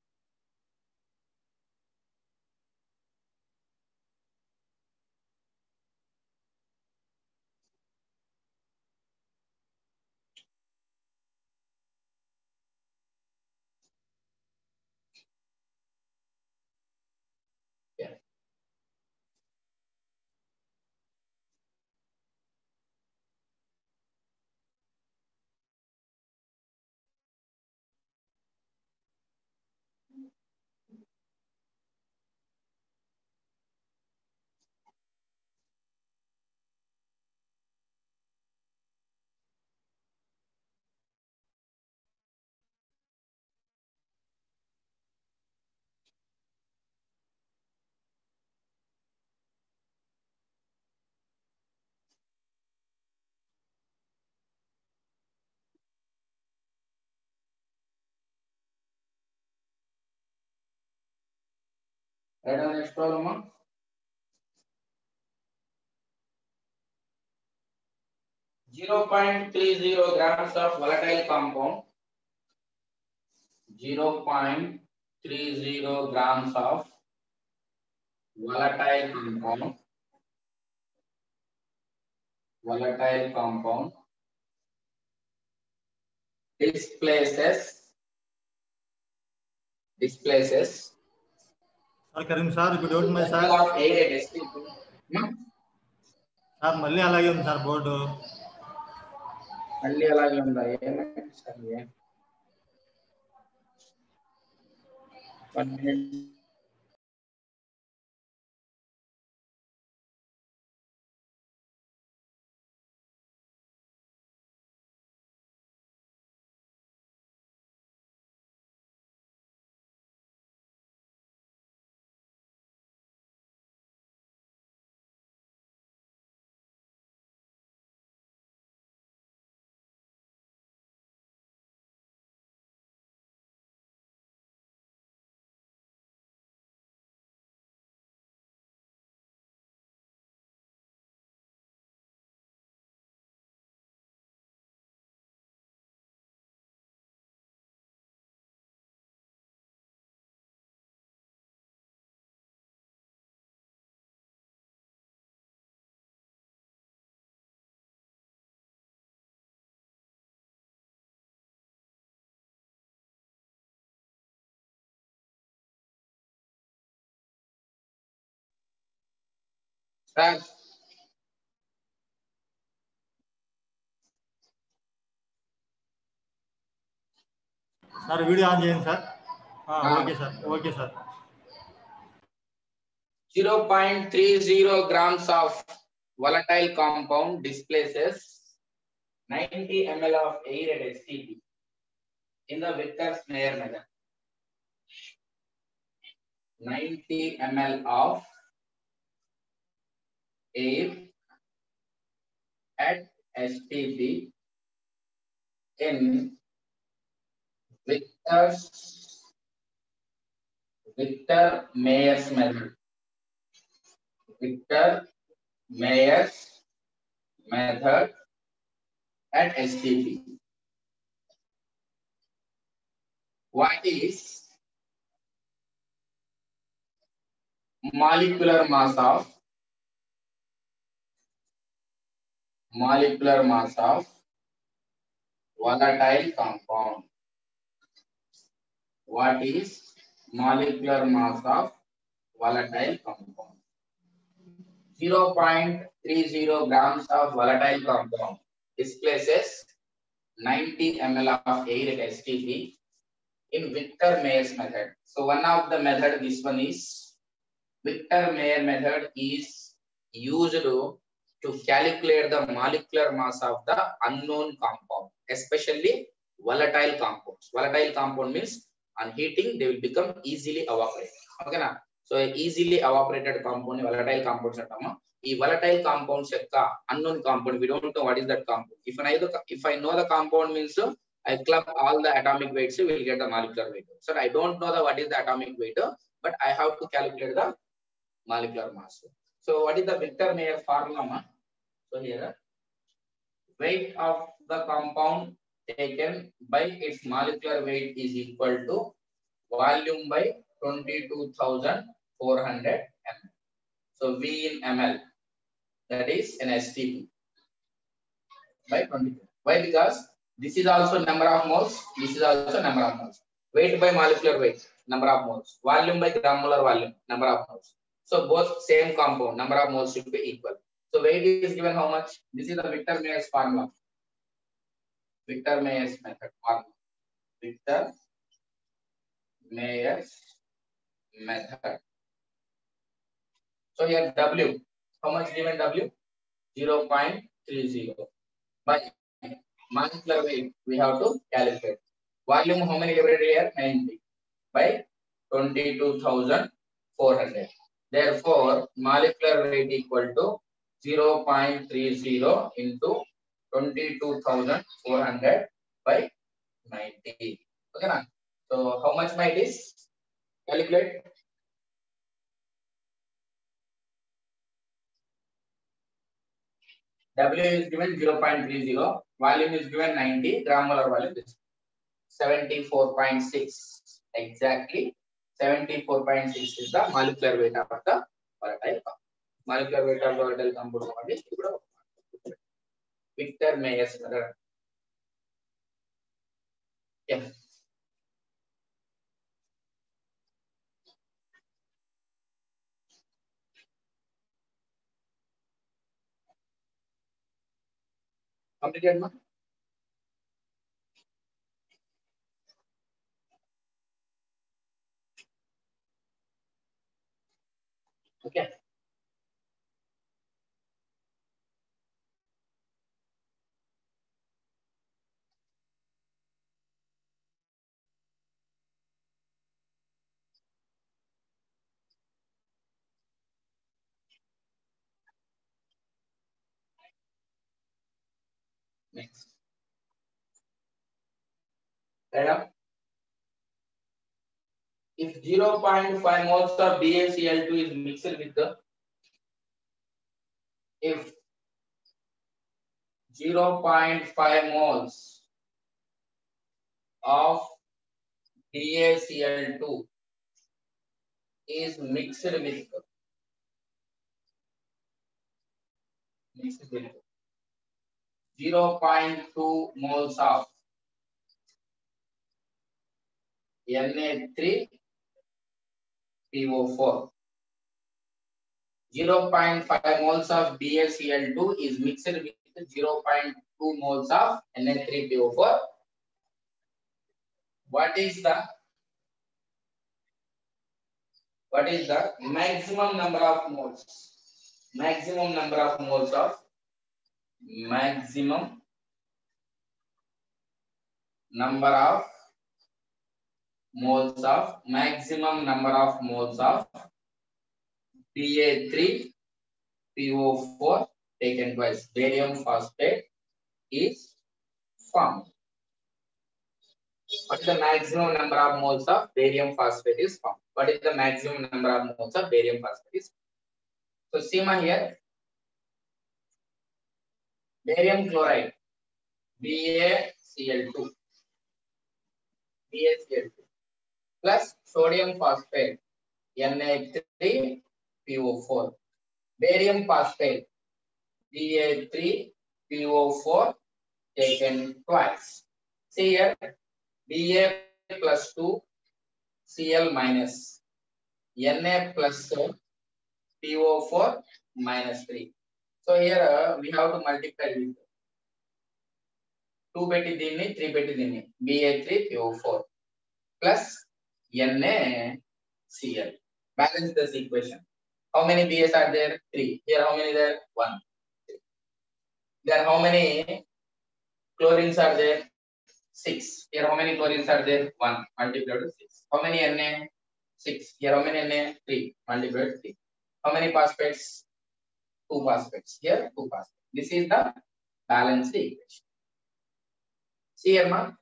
Yeah. Write down next problem. Ma. zero point three zero grams of volatile compound. zero point three zero grams of volatile compound. Volatile compound displaces displaces
sir Karim sir ఇప్పుడు doubt ఉంది sir
of air at S T. Hmm?
Sir మళ్ళీ అలాగే ఉంది sir board
మళ్ళీ అలాగే ఉందా? ఏమైంది sir? One minute. Start.
Sir video on చేయండి sir.
Ah.
Okay sir, okay sir.
zero point three zero grams of volatile compound displaces ninety milliliters of air at S T P in the Victor-Smeyer method. ninety milliliters of air at S T P in Victor's Victor-Meyer's method. Victor-Meyer's method at S T P. What is molecular mass of molecular mass of volatile compound? What is molecular mass of volatile compound? zero point three zero grams of volatile compound displaces ninety milliliters of air at S T P in Victor-Meyer's method. So one of the method, this one is Victor-Meyer method, is used to, to calculate the molecular mass of the unknown compound, especially volatile compounds. Volatile compound means on heating they will become easily evaporated. Okay na? So easily evaporated compound, volatile compounds antama. Ee volatile compounds yokka unknown compound, we don't know what is that compound. If I know the, if I know the compound means I club all the atomic weights, we will get the molecular weight. So I don't know the what is the atomic weight, but I have to calculate the molecular mass. So what is the Victor-Meyer formula? So here, weight of the compound taken by its molecular weight is equal to volume by twenty-two thousand four hundred milliliters. So V in ml, that is an S T P by twenty-two. Why? Because this is also number of moles, this is also number of moles. Weight by molecular weight, number of moles. Volume by granular volume, number of moles. So both same compound, number of moles should be equal. So weight is given how much? This is the Victor-Meyer's formula. Victor-Meyer's method formula. Victor-Meyer's method. So here W, how much given W? zero point three zero. By molecular weight, we have to calculate. Volume, how many divided here? ninety by twenty-two thousand four hundred. Therefore, molecular weight equal to zero point three zero into twenty-two thousand four hundred by ninety. Okay, na? So how much might is? Calculate. W is given zero point three zero, volume is given ninety, gram molar volume is seventy-four point six. Exactly seventy-four point six is the molecular weight of the volatile compound. Molecular weight of the volatile compound is Victor-Meyer's method. Yeah. Completed, ma? Okay. Next. Right up. If zero point five moles of B a C l two is mixed with the, if zero point five moles of B a C l two is mixed with mixed with zero point two moles of N A three P O four zero point five moles of B a C l two is mixed with zero point two moles of N A three P O four. What is the what is the maximum number of moles? Maximum number of moles of maximum number of moles of maximum number of moles of B a three P O four taken twice. Barium phosphate is formed. What is the maximum number of moles of barium phosphate is formed? What is the maximum number of moles of barium phosphate is formed? So SEMA here, barium chloride, B a C l two, B a C l two plus sodium phosphate, N A three P O four, barium phosphate, B a three P O four taken twice. See here, B a plus two, C l minus, N a plus P O four minus three. So here uh, we have to multiply with two betti dinni, three betti dinni, B a three P O four plus N a C l. Balance this equation. How many B s are there? Three. Here how many there? One. Three. There how many chlorines are there? Six. Here how many chlorines are there? One. Multiplied with six. How many Na? Six. Here how many Na? Three. Multiplied with three. How many phosphates? Two phosphates. Here two phosphates. This is the balanced equation. See here, ma.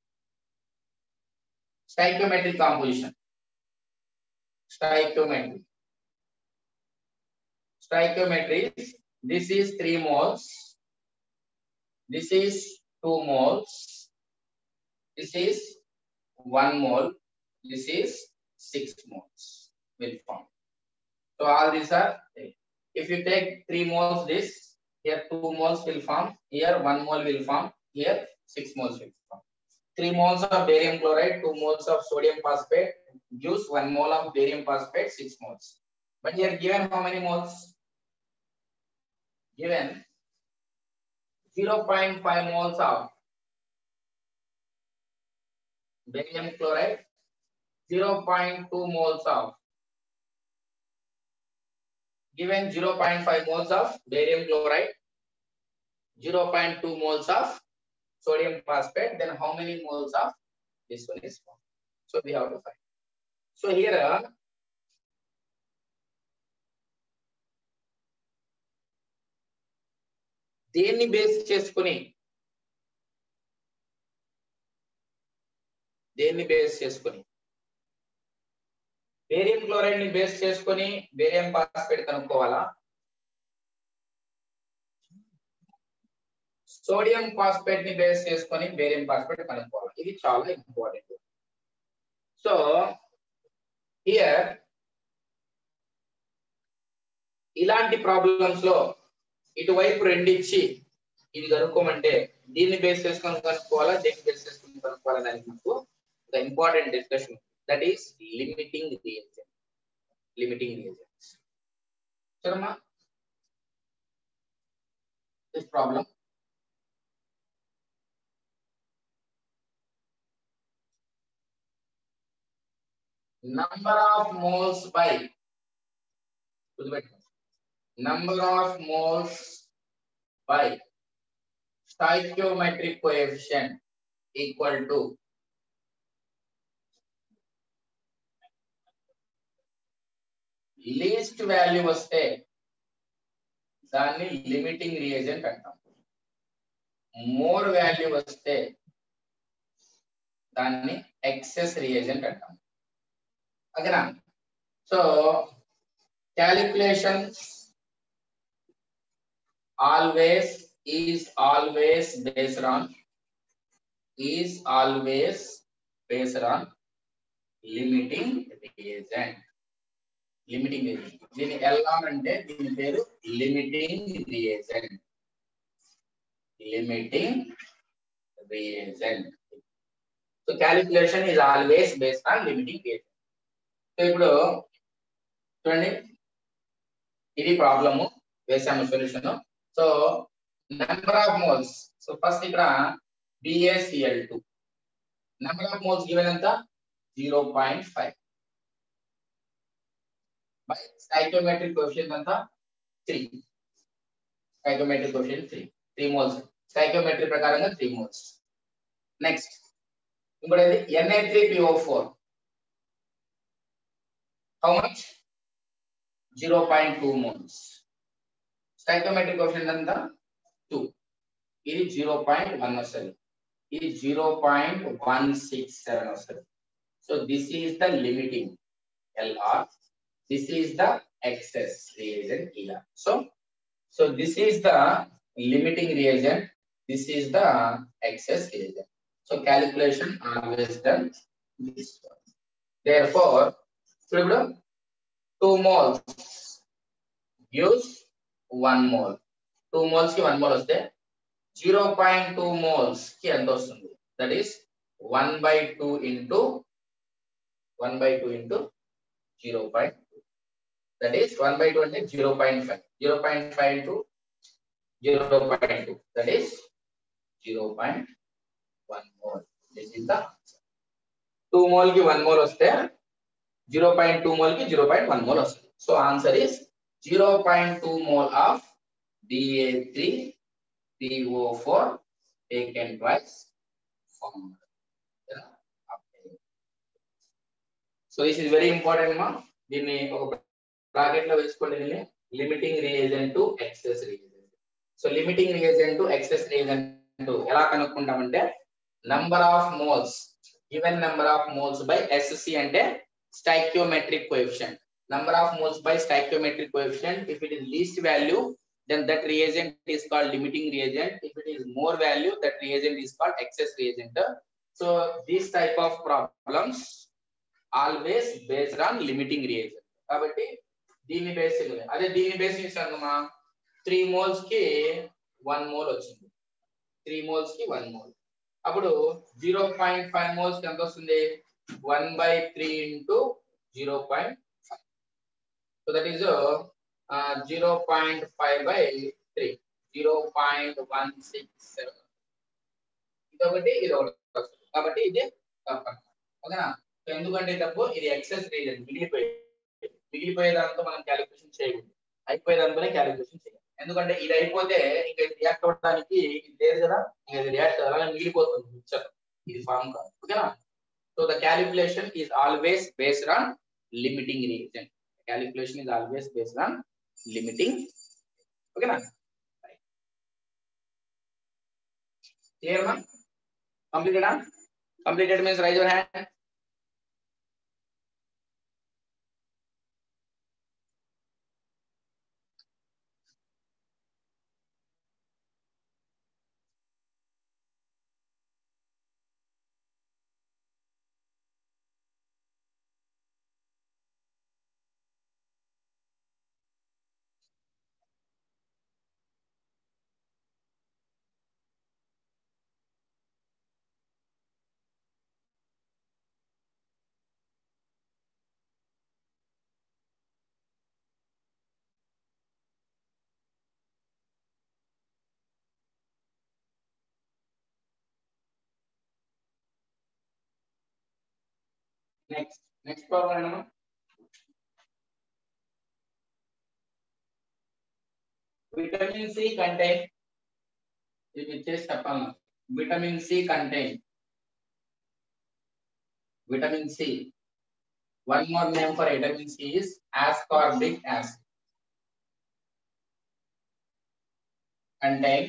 Stoichiometric composition. Stoichiometry. Stoichiometry. This is three moles. This is two moles. This is one mole. This is six moles will form. So all these are three. If you take three moles, this here two moles will form. Here one mole will form. Here six moles will form. Three moles of barium chloride, two moles of sodium phosphate gives one mole of barium phosphate, six moles. But here given how many moles? Given zero point five moles of barium chloride, zero point two moles of given zero point five moles of barium chloride, zero point two moles of sodium phosphate, then how many moles of this one is formed? So we have to find. So here uh, దేన్ని base చేసుకుని దేన్ని base చేసుకుని barium chloride ని base చేసుకుని barium phosphate కనుక్కోవాలా, sodium phosphate ని base చేసుకుని barium phosphate కనుక్కోవాలి. ఇది చాలా ఇంపార్టెంట్. సో హియర్ ఇలాంటి ప్రాబ్లమ్స్ లో ఇటువైపు రెండు ఇచ్చి ఇది కనుక్కోమంటే దీన్ని బేస్ చేసుకొని కనుక్కోవాలా, దీన్ని బేస్ చేసుకొని కనుక్కోవాలా, దానికి మనకు ఒక important discussion, that is limiting reagent. Limiting reagents. సరేనా? This problem number of moles by number of moles by stoichiometric coefficient equal to least value వస్తే దాన్ని లిమిటింగ్ రియేజెంట్ అంటాం. మోర్ వాల్యూ వస్తే దాన్ని ఎక్సెస్ రియేజెంట్ అంటాం. ఓకేనా? So calculations always is always based on is always based on limiting reagent. limiting reagent దీని ఎలా అంటే దీని పేరు limiting reagent. limiting reagent. So calculation is always based on limiting reagent. So ఇప్పుడు చూడండి, ఇది ప్రాబ్లము వేసాము solution. So number of moles, so first ఇక్కడ B A C L two number of moles given ఎంత zero point five by stoichiometric coefficient ఎంత three, stoichiometric coefficient three, three moles stoichiometric ప్రకారంగా three moles. Next ఇంకోటి N A three P O four how much zero point two moles, stoichiometric coefficient ఎంత two, ఇది zero point one వస్తుంది, ఇది zero point one six seven వస్తుంది. So this is the limiting LR, this is the excess reagent ఇలా. So so this is the limiting reagent, this is the excess reagent. So calculation always done this one. Therefore ఇప్పుడు two moles gives one mole, two moles ki one mole vaste zero point two moles ki enta vastundi, that is one by two into one by two into zero point two, that is one by two ante zero point five, zero point five into zero point two, that is zero point one mole. This is the answer. two mole ki one mole vaste zero point two mole ki zero point one mole వస్తుంది. So answer is zero point two mole of B A three P O four taken twice formed. So this is very important మా, దీన్ని ఒక bracket లో వేసుకోండి. దీన్ని limiting reagent to excess reagent. So limiting reagent to excess reagent ఎలా కనుక్కుంటామంటే number of moles, given number of moles by S C అంటే stoichiometric coefficient, number of moles by stoichiometric coefficient. If it is least value, then that reagent is called limiting reagent. If it is more value, that reagent is called excess reagent. So this type of problems always based on limiting reagent. కాబట్టి దీన్ని base అదే దీన్ని base చేసామా three moles కి one mole వచ్చింది, three moles కి one mole, అప్పుడు zero point five moles ఎంత వస్తుంది one by three into zero point five. So that is uh, uh, zero point five by three, zero point one six seven. ఇదొకటి ఇదొకటి కాబట్టి ఇది తప్పు ఓకేనా. సో ఎందుకంటే తప్పు, ఇది ఎక్సెస్ రీజన్, మిగిలిపోయి మిగిలిపోయే దాంతో మనం క్యాలిక్యులేషన్ చేయకూడదు, అయిపోయే దాంతోనే క్యాలిక్యులేషన్ చేయాలి. ఎందుకంటే ఇది అయిపోతే ఇంకా ఇది రియాక్ట్ అవ్వడానికి ఇది లేదు కదా, ఇంకా ఇది రియాక్ట్ అలాగే మిగిలిపోతుంది మిక్చర్, ఇది ఫామ్ కాదు ఓకేనా. So the calculation is always based on limiting reagent. Calculation is always based on limiting. Okay, na? Right. Clear, ma? Completed, na? Completed means raise your hand. Next, next problem. Vitamin C contain. It is vitamin C contain. Vitamin C. One more name for vitamin C is ascorbic acid. Contain.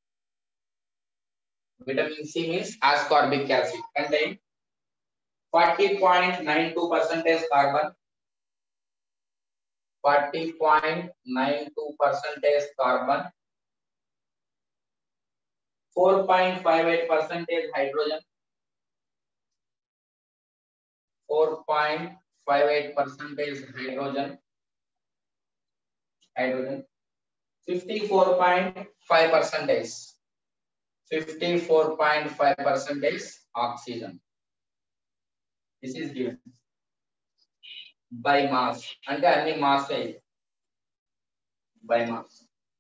Vitamin C means ascorbic acid. Contain forty point nine two percent carbon, forty point nine two percent carbon, four point five eight percent hydrogen, four point five eight percent hydrogen, hydrogen, fifty-four point five percent, fifty-four point five percent oxygen. This is given by mass. అంటే అన్ని mass అయ్యి by mass.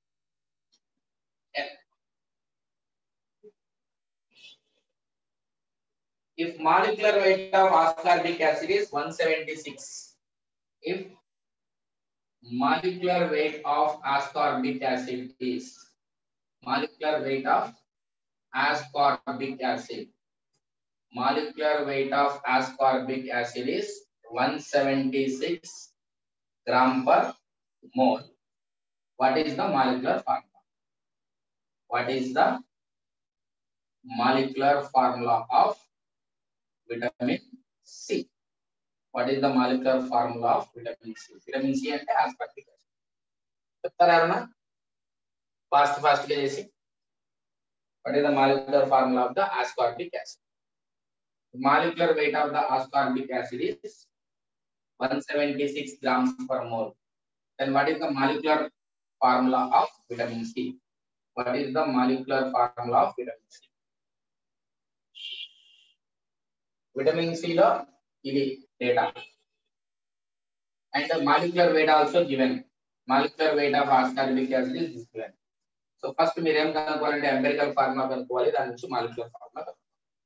If molecular weight of ascorbic acid is one seventy-six, if molecular weight of ascorbic acid is molecular weight of ascorbic acid molecular weight of ascorbic acid is one seventy-six gram per mole. What is the molecular formula? What is the molecular formula of vitamin C? What is the molecular formula of vitamin C? Vitamin C అంటే ascorbic acid. చెప్తారా ఎవరన్నా? Fast fast గా చేసి. What is the molecular formula of the ascorbic acid? The molecular weight of the ascorbic acid is one seventy-six grams per mole. Then what is the molecular formula of vitamin C? What is the molecular formula of vitamin C? Vitamin C lo ఇది data. And the molecular weight also given. Molecular weight of ascorbic acid is given. So first మీరు ఏం కనుక్కోవాలంటే empirical formula కనుక్కోవాలి, దాని నుంచి molecular formula కనుక్కోవాలి.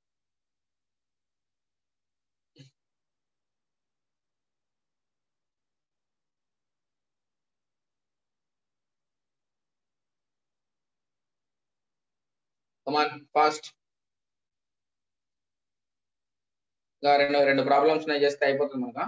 Come on, fast. రెండు రెండు problems ఉన్నాయి, చేస్తే అయిపోతుంది మనక.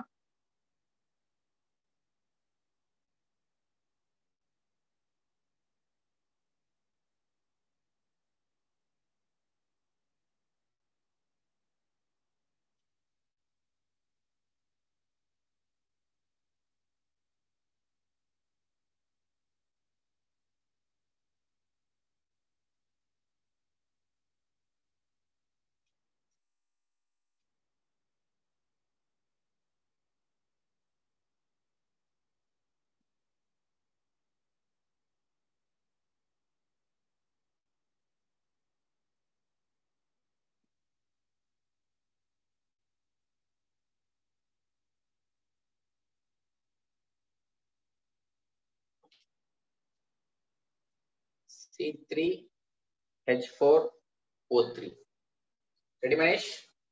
C three H four O three. Ready, Manish?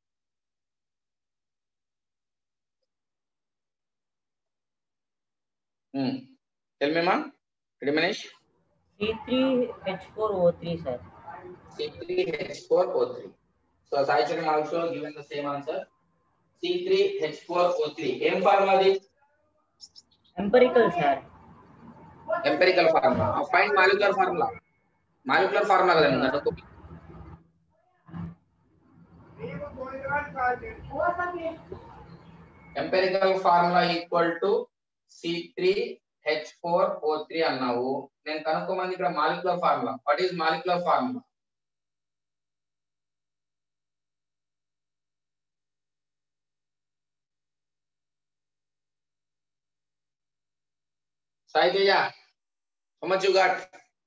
Hmm. Tell me, man. Ready, Manish?
C three H four O three, sir.
C three H four O three. So Sai Charan also given the same answer. C three H four O three. Em formula is
Empirical, sir.
empirical formula. Uh, find molecular formula. Molecular formula కదా నేను అనుకో. Empirical formula equal to C three H four O three అన్నావు. నేను కనుక్కోమని ఇక్కడ molecular formula. What is molecular formula? Sai Teja, how much you got?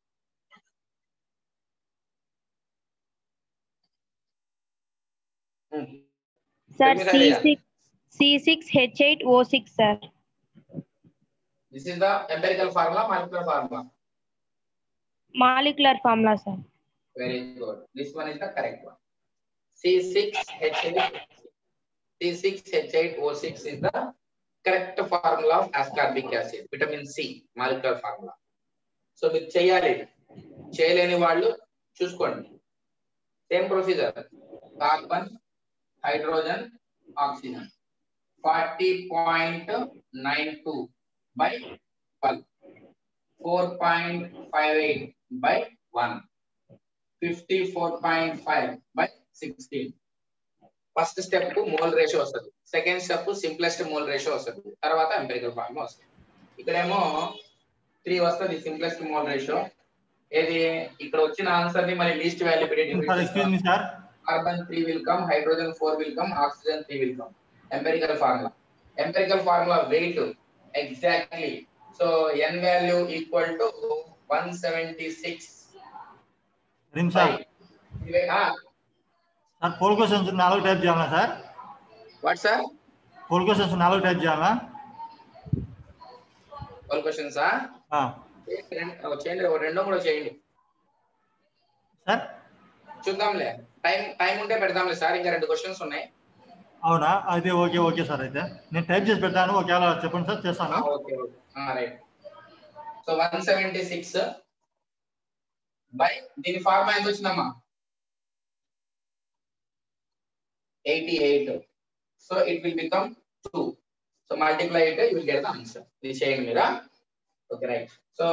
Hmm.
Sir,
Tell me, Sai Teja.
C six C six H eight O six, sir.
This is the empirical formula, molecular formula.
Molecular formula, sir.
Very good. This one is the correct one. C six H eight C six H eight O six is the correct formula of ascorbic acid, vitamin C, molecular formula. So మీరు చేయాలి, చేయలేని వాళ్ళు చూసుకోండి. Same procedure, carbon, hydrogen, oxygen, forty point nine two by twelve, four point five eight by one, fifty-four point five by sixteen. First step mole ratio వస్తుంది, second step simplest mole ratio వస్తుంది, తర్వాత empirical formula వస్తుంది. ఇక్కడేమో three వస్తుంది simplest mole ratio. ఏది ఇక్కడ వచ్చిన answer ని మరి లీస్ట్ వాల్యూ పెట్టి carbon three will come, hydrogen four will come, oxygen three will come. Empirical formula, empirical formula weight exactly. So n value equal to one seventy-six.
Sir poll questions నాలుగు type చేయాలా సార్?
What sir?
Poll questions నాలుగు type చేయాలా?
Poll questions చేయండి రెండో మూడో చేయండి
sir
చూద్దాంలే టైం టైం ఉంటే పెడదాంలే సార్ ఇంకా రెండు క్వశ్చన్స్ ఉన్నాయి
అవునా అయితే ఓకే ఓకే సార్ అయితే నేను టైప్ చేసి పెడతాను ఒకవేళ చెప్పండి సార్ చేస్తాను
okay okay right so one seventy six by దీని ఫార్ములా ఎంత వచ్చిందమ్మా eighty eight so it will become two so multiply it you will get the answer ఇది చేయండి మీరా okay right so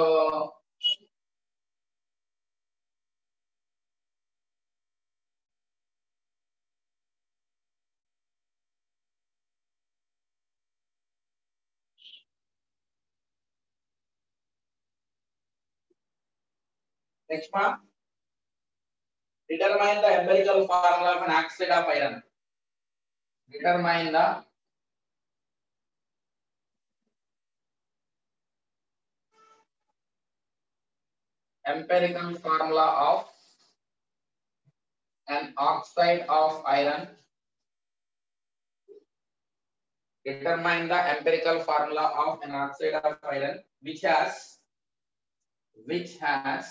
next one, determine the empirical formula of an oxide of iron. Determine the empirical formula of an oxide of iron. Determine the empirical formula of an oxide of iron which has which has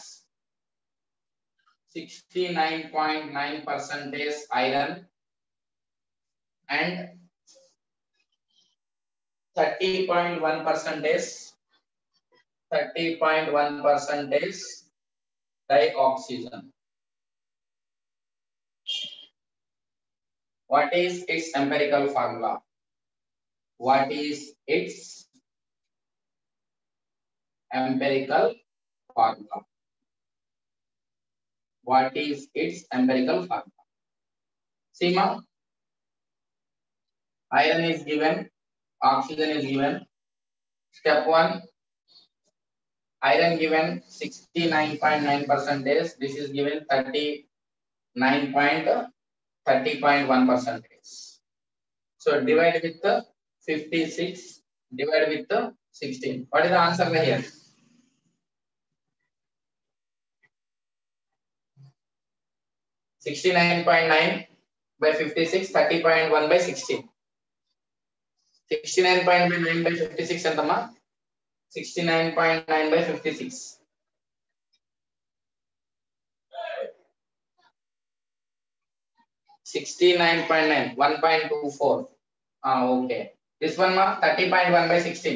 sixty-nine point nine percentage iron and thirty point one percentage thirty point one percentage dioxygen. What is its empirical formula? What is its empirical formula? What is its empirical formula? Seema, iron is given, oxygen is given. Step one, iron given sixty-nine point nine percentage. This is given thirty-nine point thirty point one percentage. So divide with the fifty-six, divide with the sixteen. What is the answer here? sixty-nine point nine by fifty-six, thirty point one by sixteen. sixty-nine point nine by fifty-six entama? sixty-nine point nine by fifty-six. sixty-nine point nine, one point two four. Ah, okay. This one ma thirty point one by sixteen.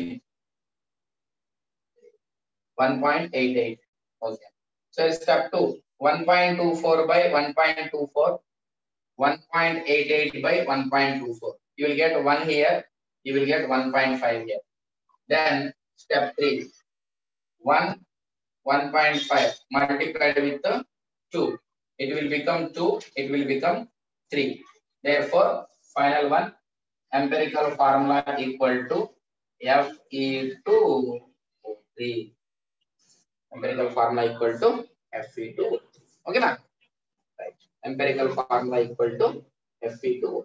one point eight eight. Okay. So step two. one point two four by one point two four, one point eight eight by one point two four. You will get one here, you will get one point five here. Then step three, one, one point five multiplied with the two. It will become two, it will become three. Therefore, final one, empirical formula equal to F E two O three. Empirical formula equal to F E two. Okay, na? Right. Empirical formula equal to F E two.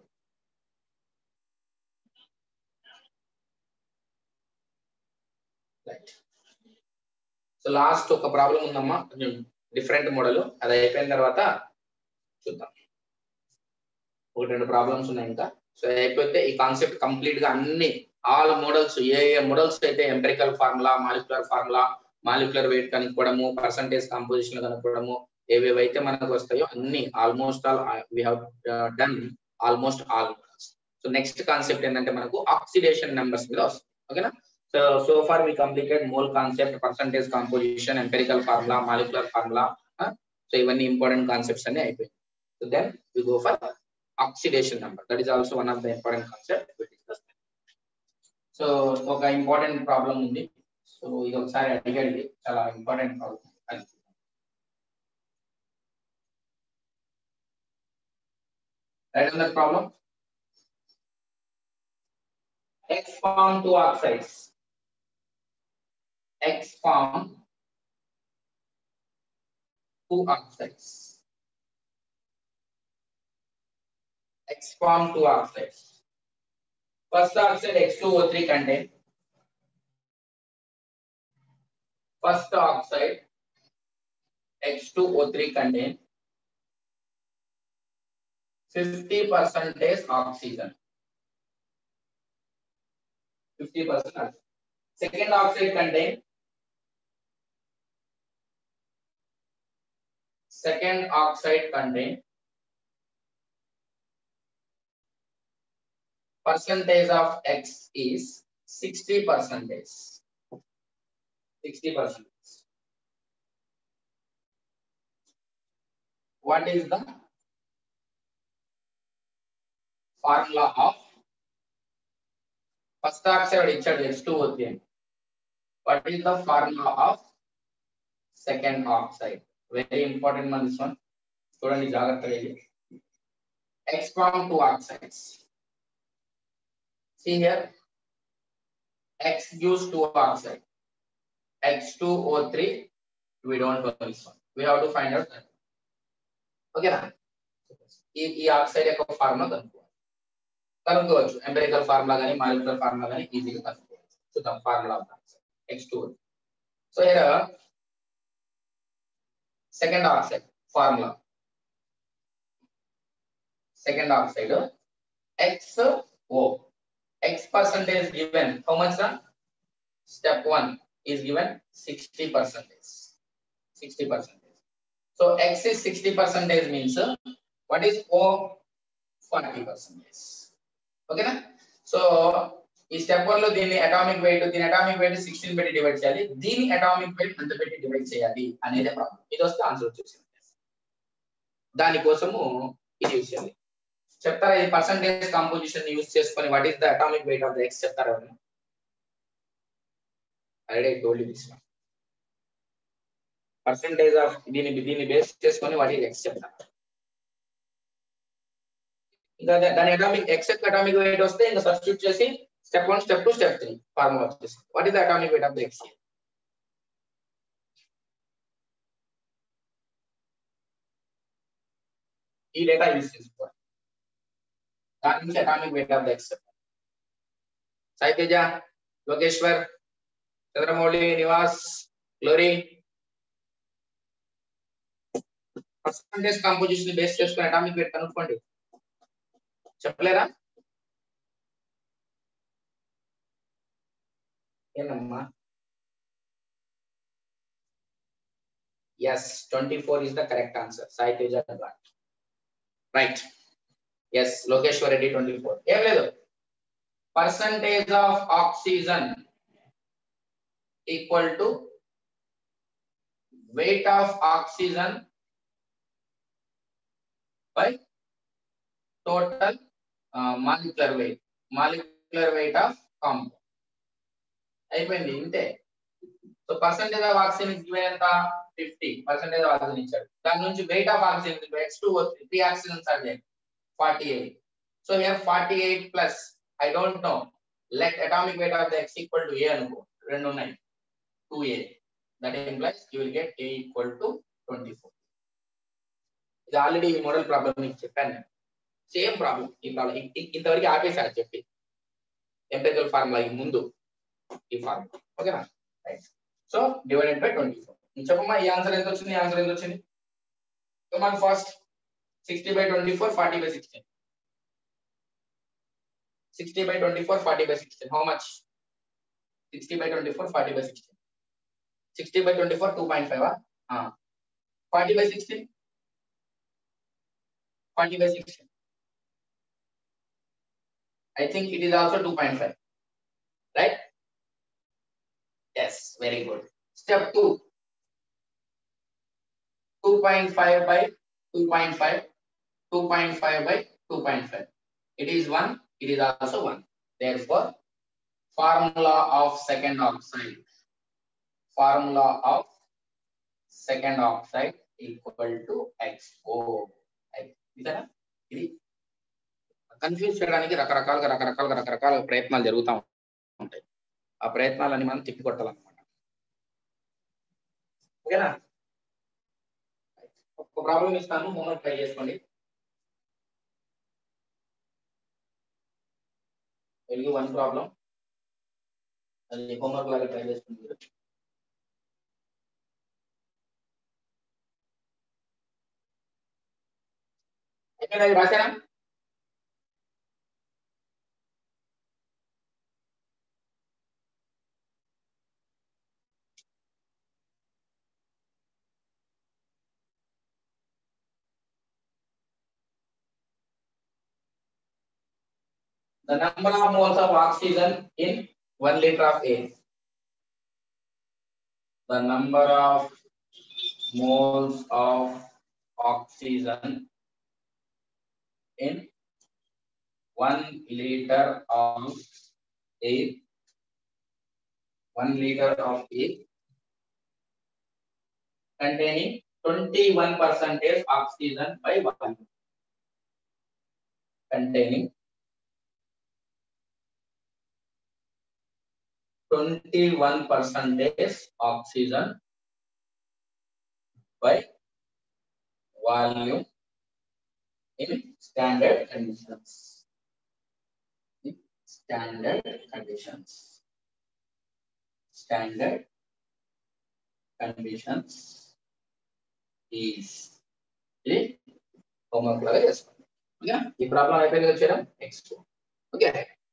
Right. So last ఒక ప్రాబ్లం ఉందమ్మా different model అది అయిపోయిన తర్వాత చూద్దాం ఒకటి రెండు problems ఉన్నాయి ఇంకా సో అయిపోతే ఈ కాన్సెప్ట్ కంప్లీట్ గా అన్ని ఆల్ మోడల్స్ ఏ ఏ మోడల్స్ అయితే empirical formula molecular formula molecular weight కనుక్కోవడము పర్సంటేజ్ కాంపోజిషన్ కనుక్కోవడము ఏవేవైతే మనకు వస్తాయో అన్ని almost all we have done almost all models so next concept ఏంటంటే మనకు ఆక్సిడేషన్ నెంబర్స్ మీద వస్తుంది ఓకేనా so so far we completed mole concept percentage composition empirical formula molecular formula so ఇవన్నీ ఇంపార్టెంట్ కాన్సెప్ట్స్ అన్ని అయిపోయాయి so then we go for oxidation number that is also one of the important concept we discuss so ఒక important problem ఉంది so ఇది ఒకసారి అడిగండి చాలా important problem అది right on that problem X form two oxides. X form two oxides. X form two oxides. First oxide X two O three contain. First oxide X two O three contain fifty percentage oxygen. fifty percent. Second oxide contain second oxide contain percentage of X is sixty percentage. sixty percent. What is the formula of first oxide ichadu H two O three? What is the formula of second oxide? Very important one, this one. Student jagatta idi. X form two oxides. See here, X gives two oxide. H two O three, we don't know this one. We have to find out that. Okay na? ఈ ఈ oxide యొక్క formula కనుక్కోవాలి. కనుక్కోవచ్చు empirical formula గానీ molecular formula గానీ ఈజీగా కనుక్కోవచ్చు. చూద్దాం formula of oxide H two O. సో here second oxide formula. Second oxide X O. X percentage given how much? Step one is given sixty percentage. sixty percentage. So X is sixty percentage means what is O? forty percentage. Okay na? So ఈ step one లో దీన్ని atomic weight దీని atomic weight sixteen పెట్టి divide చేయాలి. దీని atomic wait ఎంత పెట్టి divide చేయాలి అనేది ప్రాబ్లం. ఇది వస్తే ఆన్సర్ వచ్చేసింది. దానికోసము ఇది యూజ్ చేయాలి. చెప్తారా ఈ పర్సంటేజ్ కాంపోజిషన్ యూజ్ చేసుకొని what is the atomic weight of the X చెప్తారా? Already told this one. Percentage of దీని దీన్ని బేస్ చేసుకొని వాట్ ఈస్ ఎక్స్ చెప్తారా? ఇంకా దాని అటామిక్ ఎక్స్ అటామిక్ వెయిట్ వస్తే ఇంకా సబ్స్టిట్యూట్ చేసి step one, step two, step three formula వచ్చేసి. What is the atomic weight of the X? ఈ డేటా యూజ్ చేసుకోవాలి. దాని నుంచి atomic weight of the X. Sai Teja, Lokeshwar, Chandramouli, Nivas, Glory percentage composition base చేసుకుని atomic weight కనుక్కోండి. చెప్పలేరా? Enamma. Yes, twenty-four is the correct answer. Sai Teja got. Right. Yes, Lokeshwar Reddy twenty-four. Em ledu. Percentage of oxygen equal to weight of oxygen by total uh, molecular weight. Molecular weight of compound. అయిపోయింది ఇంతే. So percentage of oxygen is given ఎంత? Fifty percentage of oxygen ఇచ్చాడు. దాని నుంచి weight of oxygen X two O three three oxygens are there forty eight. So here forty eight plus I don't know let atomic weight of the X equal to A అనుకో. రెండు ఉన్నాయి two A. That implies you will get A equal to twenty four. ఇది already ఈ model problem మీకు చెప్పాను నేను. Same problem ఈ problem ఇంతవరకు ఆపేసారు చెప్పి ఎంపెరికల్ ఫార్ములా ముందు ఈ ఫార్ములా. ఓకేనా? Right. So divided by twenty four. చెప్పమ్మా ఈ ఆన్సర్ ఎంత వచ్చింది? ఈ ఆన్సర్ ఎంత వచ్చింది? Come on first. Sixty by twenty four forty by sixteen. Sixty by twenty four forty by sixteen how much? Sixty by twenty four forty by sixteen. Sixty by twenty four two point five. Forty by sixteen forty by sixteen. I think it is also two point five. Right? Yes, very good. Step two. two point five by two point five. two point five by two point five. It is one. It is also one. Therefore, formula of second oxide. Formula of second oxide equal to X O. Right? ఇది confuse చేయడానికి రకరకాలుగా రకరకాలుగా రకరకాల ప్రయత్నాలు జరుగుతూ ఉంటాయి. ఆ ప్రయత్నాలన్నీ మనం తిప్పికొట్టాలన్నమాట. ఓకేనా? ఒక ప్రాబ్లం ఇస్తాను, హోంవర్క్ ట్రై చేసుకోండి. వెలుగు వన్ ప్రాబ్లం అది హోంవర్క్ లాగా ట్రై చేసుకోండి. ఎక్కడ అది రాశారా? The number of moles of oxygen in one liter of air. The number of moles of oxygen in one liter of air. One liter of air containing twenty-one percentage oxygen by volume. Containing twenty-one percentage oxygen by volume in standard conditions. In standard conditions. Standard conditions is ఇది homework లాగా చేసుకోండి. Okay, ఈ problem అయిపోయింది వచ్చేయడం next. Okay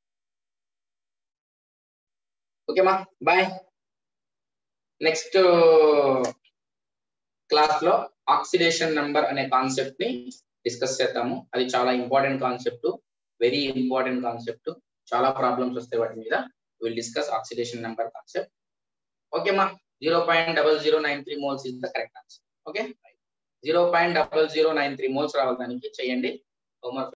ఓకేమా, bye. Next class లో oxidation number అనే concept ని డిస్కస్ చేద్దాము. అది చాలా important concept, very important concept. చాలా ప్రాబ్లమ్స్ వస్తాయి వాటి మీద. Will discuss oxidation number concept. ఓకేమా, zero point double zero nine three moles is the correct answer. Okay, zero point double zero nine three moles రావడానికి చేయండి హోంవర్క్.